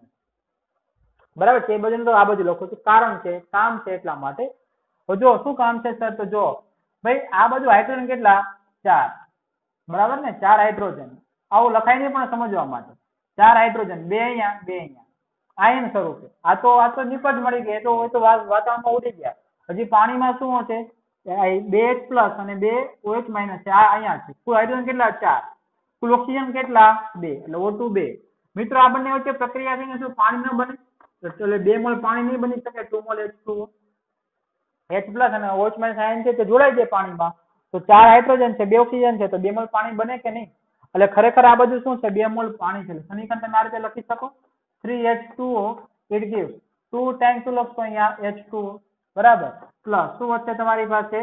બરાબર છે? એ બધું તો આ બાજુ લખું છું, કારણ છે, કામ છે એટલા માટે. તો જો શું કામ છે સર? તો જો ભાઈ આ બાજુ હાઇડ્રોજન કેટલા? 4. બરાબર ને? 4 હાઇડ્રોજન. આવું લખાય નહીં પણ સમજવા માટે. 4 હાઇડ્રોજન, 2 અહીંયા, 2 અહીંયા. આયન સ્વરૂપે. આ તો નિપજ મળી ગઈ, તો વાતાવરણમાં ઉડી ગયા. હજી પાણીમાં શું હશે? 2H+ અને 2OH- છે. આ અહીંયા છે. કુલ હાઇડ્રોજન કેટલા? 4. કુલ ઓક્સિજન કેટલા? 2. એટલે O2 2. મિત્રો આ બંને વચ્ચે પ્રક્રિયા થઈને શું પાણી ન બને? એટલે 2 મોલ પાણી નહીં બની શકે. 2 મોલ H2O. H+ અને OH- આયન છે તે જોડાઈ જાય પાણીમાં. તો 4 હાઇડ્રોજન છે, 2 ઓક્સિજન છે, તો 2 મોલ પાણી બને કે નહીં? એટલે ખરેખર આ બધું શું છે? 2 મોલ પાણી છે. સમીકરણ તમે આ રીતે લખી શકો. 3H2O, it gives 2 times શું લખશો અહીંયા? H2O. બરાબર. પ્લસ શું વધશે તમારી પાસે?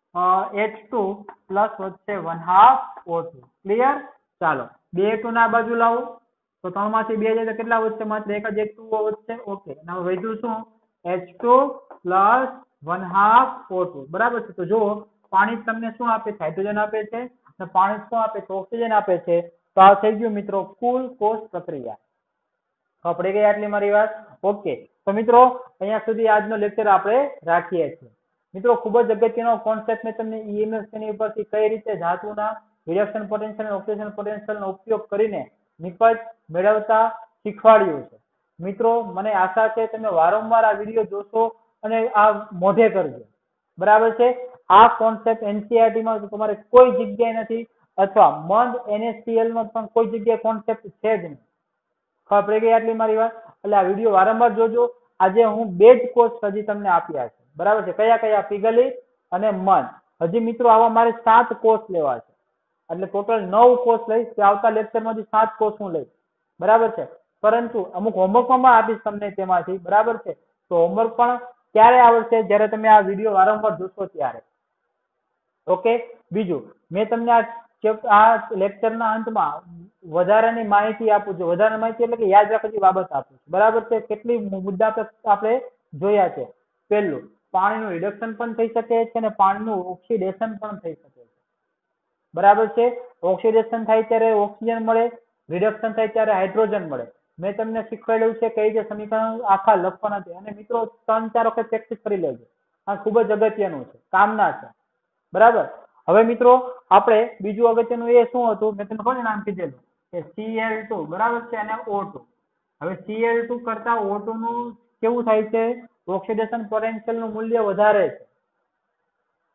H2 પ્લસ વધશે 1/2 O2. ક્લિયર? ચાલો 2 H2 ના બાજુ લાવો તો 3 માંથી 2 જાય તો કેટલા વધશે? માત્ર એક જ H2O વધશે. ઓકે. અને હવે વધ્યું શું? H2 plus 1/2 O2. બરાબર છે? તો જુઓ પાણી તમને શું આપે છે? હાઇડ્રોજન આપે છે. અને પાણી શું આપે છે? ઓક્સિજન આપે છે. તો આ થઈ ગયું મિત્રો કુલ કોષ પ્રક્રિયા. પડી ગઈ આટલી મારી વાત? ઓકે. તો મિત્રો અહીંયા સુધી આજનો લેક્ચર આપણે રાખીએ છીએ. મિત્રો ખૂબ જ અગત્યનો કોન્સેપ્ટ મેં તમને EMF ની ઉપરથી કઈ રીતે ધાતુના રિડક્શન પોટેન્શિયલ અને ઓક્સિડેશન પોટેન્શિયલનો ઉપયોગ કરીને નિપજ મેળવતા શીખવાડ્યું છે. મિત્રો મને આશા છે તમે વારંવાર આ વિડીયો જોશો અને આ મોઢે કરજો. બરાબર છે? આ કોન્સેપ્ટ NCERT માં તમારે કોઈ જગ્યાએ નથી, અથવા મંદ NaCl નો પણ કોઈ જગ્યાએ કોન્સેપ્ટ છે જ નહીં. ખબર પડી ગઈ આટલી મારી વાત? એટલે આ વિડીયો વારંવાર જોજો. આજે હું 2 જ કોર્સ હજી તમને આપ્યા છે. બરાબર છે? કયા કયા? પિગલિત અને મંદ. હજી મિત્રો આવા મારે 7 કોર્સ લેવા છે. એટલે ટોટલ 9 કોર્સ લઈશ. આવતા લેક્ચરમાંથી 7 કોર્સ હું લઈશ. બરાબર છે? પરંતુ અમુક હોમવર્ક પણ આપીશ તમને તેમાંથી. બરાબર છે? તો હોમવર્ક પણ ક્યારે આવશે? જ્યારે તમે આ વિડીયો વારંવાર જોશો ત્યારે. ઓકે. બીજું મેં તમને આ લેક્ચરના અંતમાં વધારાની માહિતી આપું છું. વધારાની માહિતી એટલે કે યાદ રાખવાની બાબત આપું છું. બરાબર છે? કેટલી મુદ્દા આપણે જોયા છે. પહેલું, પાણીનું રિડક્શન પણ થઈ શકે છે અને પાણીનું ઓક્સિડેશન પણ થઈ શકે છે. બરાબર છે? ઓક્સિડેશન થાય ત્યારે ઓક્સિજન મળે, રિડક્શન થાય ત્યારે હાઇડ્રોજન મળે. મેં તમને શીખવાડ્યું છે કઈ રીતે સમીકરણ આખા લખવાના છે. અને મિત્રો 3-4 વખત પ્રેક્ટિસ કરી લેજો. આ ખૂબ જ અગત્યનું છે, કામના છે. બરાબર? હવે મિત્રો આપણે બીજું અગત્યનું એ શું હતું? મેં તમને કોને નામ કીધેલું કે Cl2. બરાબર છે? અને O2. હવે Cl2 કરતા O2 નું કેવું થાય છે? ઓક્સિડેશન પોટેન્શિયલ નું મૂલ્ય વધારે છે.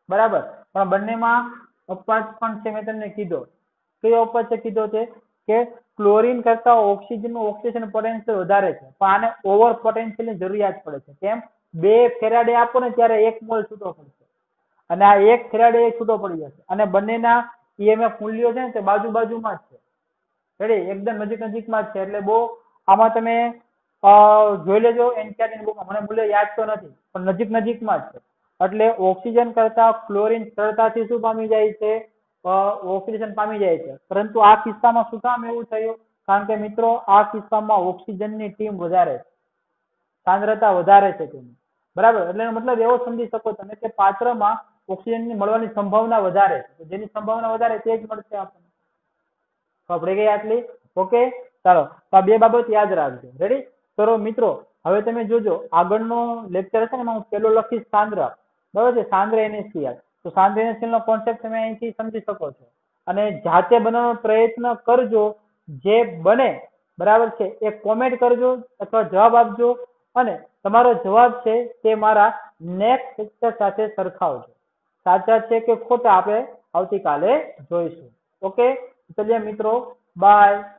બરાબર, પણ બંનેમાં અપવાદ પણ છે, મેં તમને કીધો. કયો અપવાદ છે કીધો છે કે ક્લોરીન કરતા ઓક્સિજન નું ઓક્સિડેશન પોટેન્શિયલ વધારે છે, પણ આને ઓવર પોટેન્શિયલ ની જરૂરિયાત પડે છે. કેમ? 2 ફેરાડે આપો ને ત્યારે 1 મોલ છૂટો પડશે, અને આ 1 ફેરાડે છૂટો પડી જશે, અને બંનેના EMF મૂલ્યો છે ને તે બાજુમાં જ છે. રેડી? એકદમ નજીકમાં જ છે. એટલે બહુ આમાં તમે જોઈ લેજો એનસીઈઆરટી બુકમાં. મને મૂલ્ય યાદ તો નથી, પણ નજીકમાં જ છે. એટલે ઓક્સિજન કરતા ક્લોરીન સરળતાથી શું પામી જાય છે? ઓક્સિડેશન પામી જાય છે. પરંતુ આ કિસ્સામાં શું કામ એવું થયું? કારણ કે મિત્રો આ કિસ્સામાં ઓક્સિજનની ટીમ વધારે છે, સાંદ્રતા વધારે છે તેની. બરાબર? એટલે એનો મતલબ એવો સમજી શકો તમે કે પાત્રમાં ઓક્સિજનની મળવાની સંભાવના વધારે છે. જેની સંભાવના વધારે તે જ મળશે આપણને. ખબર પડી ગઈ આટલી? ઓકે, ચાલો. તો આ 2 બાબત યાદ રાખજો. રેડી? તો મિત્રો હવે તમે જોજો આગળનો લેક્ચર હશે ને એમાં હું પેલો લખીશ સાંદ્ર. બરાબર છે? સાંદ્ર NaCl. તો સાંદ્ર NaCl નો કોન્સેપ્ટ તમે અહીંથી સમજી શકો છો. અને જાતે બનાવવાનો પ્રયત્ન કરજો. જે બને બરાબર છે એ કોમેન્ટ કરજો અથવા જવાબ આપજો, અને તમારો જવાબ છે તે મારા નેક્સ્ટ લેક્ચર સાથે સરખાવજો. સાચા છે કે ખોટા આપણે આવતીકાલે જોઈશું. ઓકે, ચલિए મિત્રો, બાય.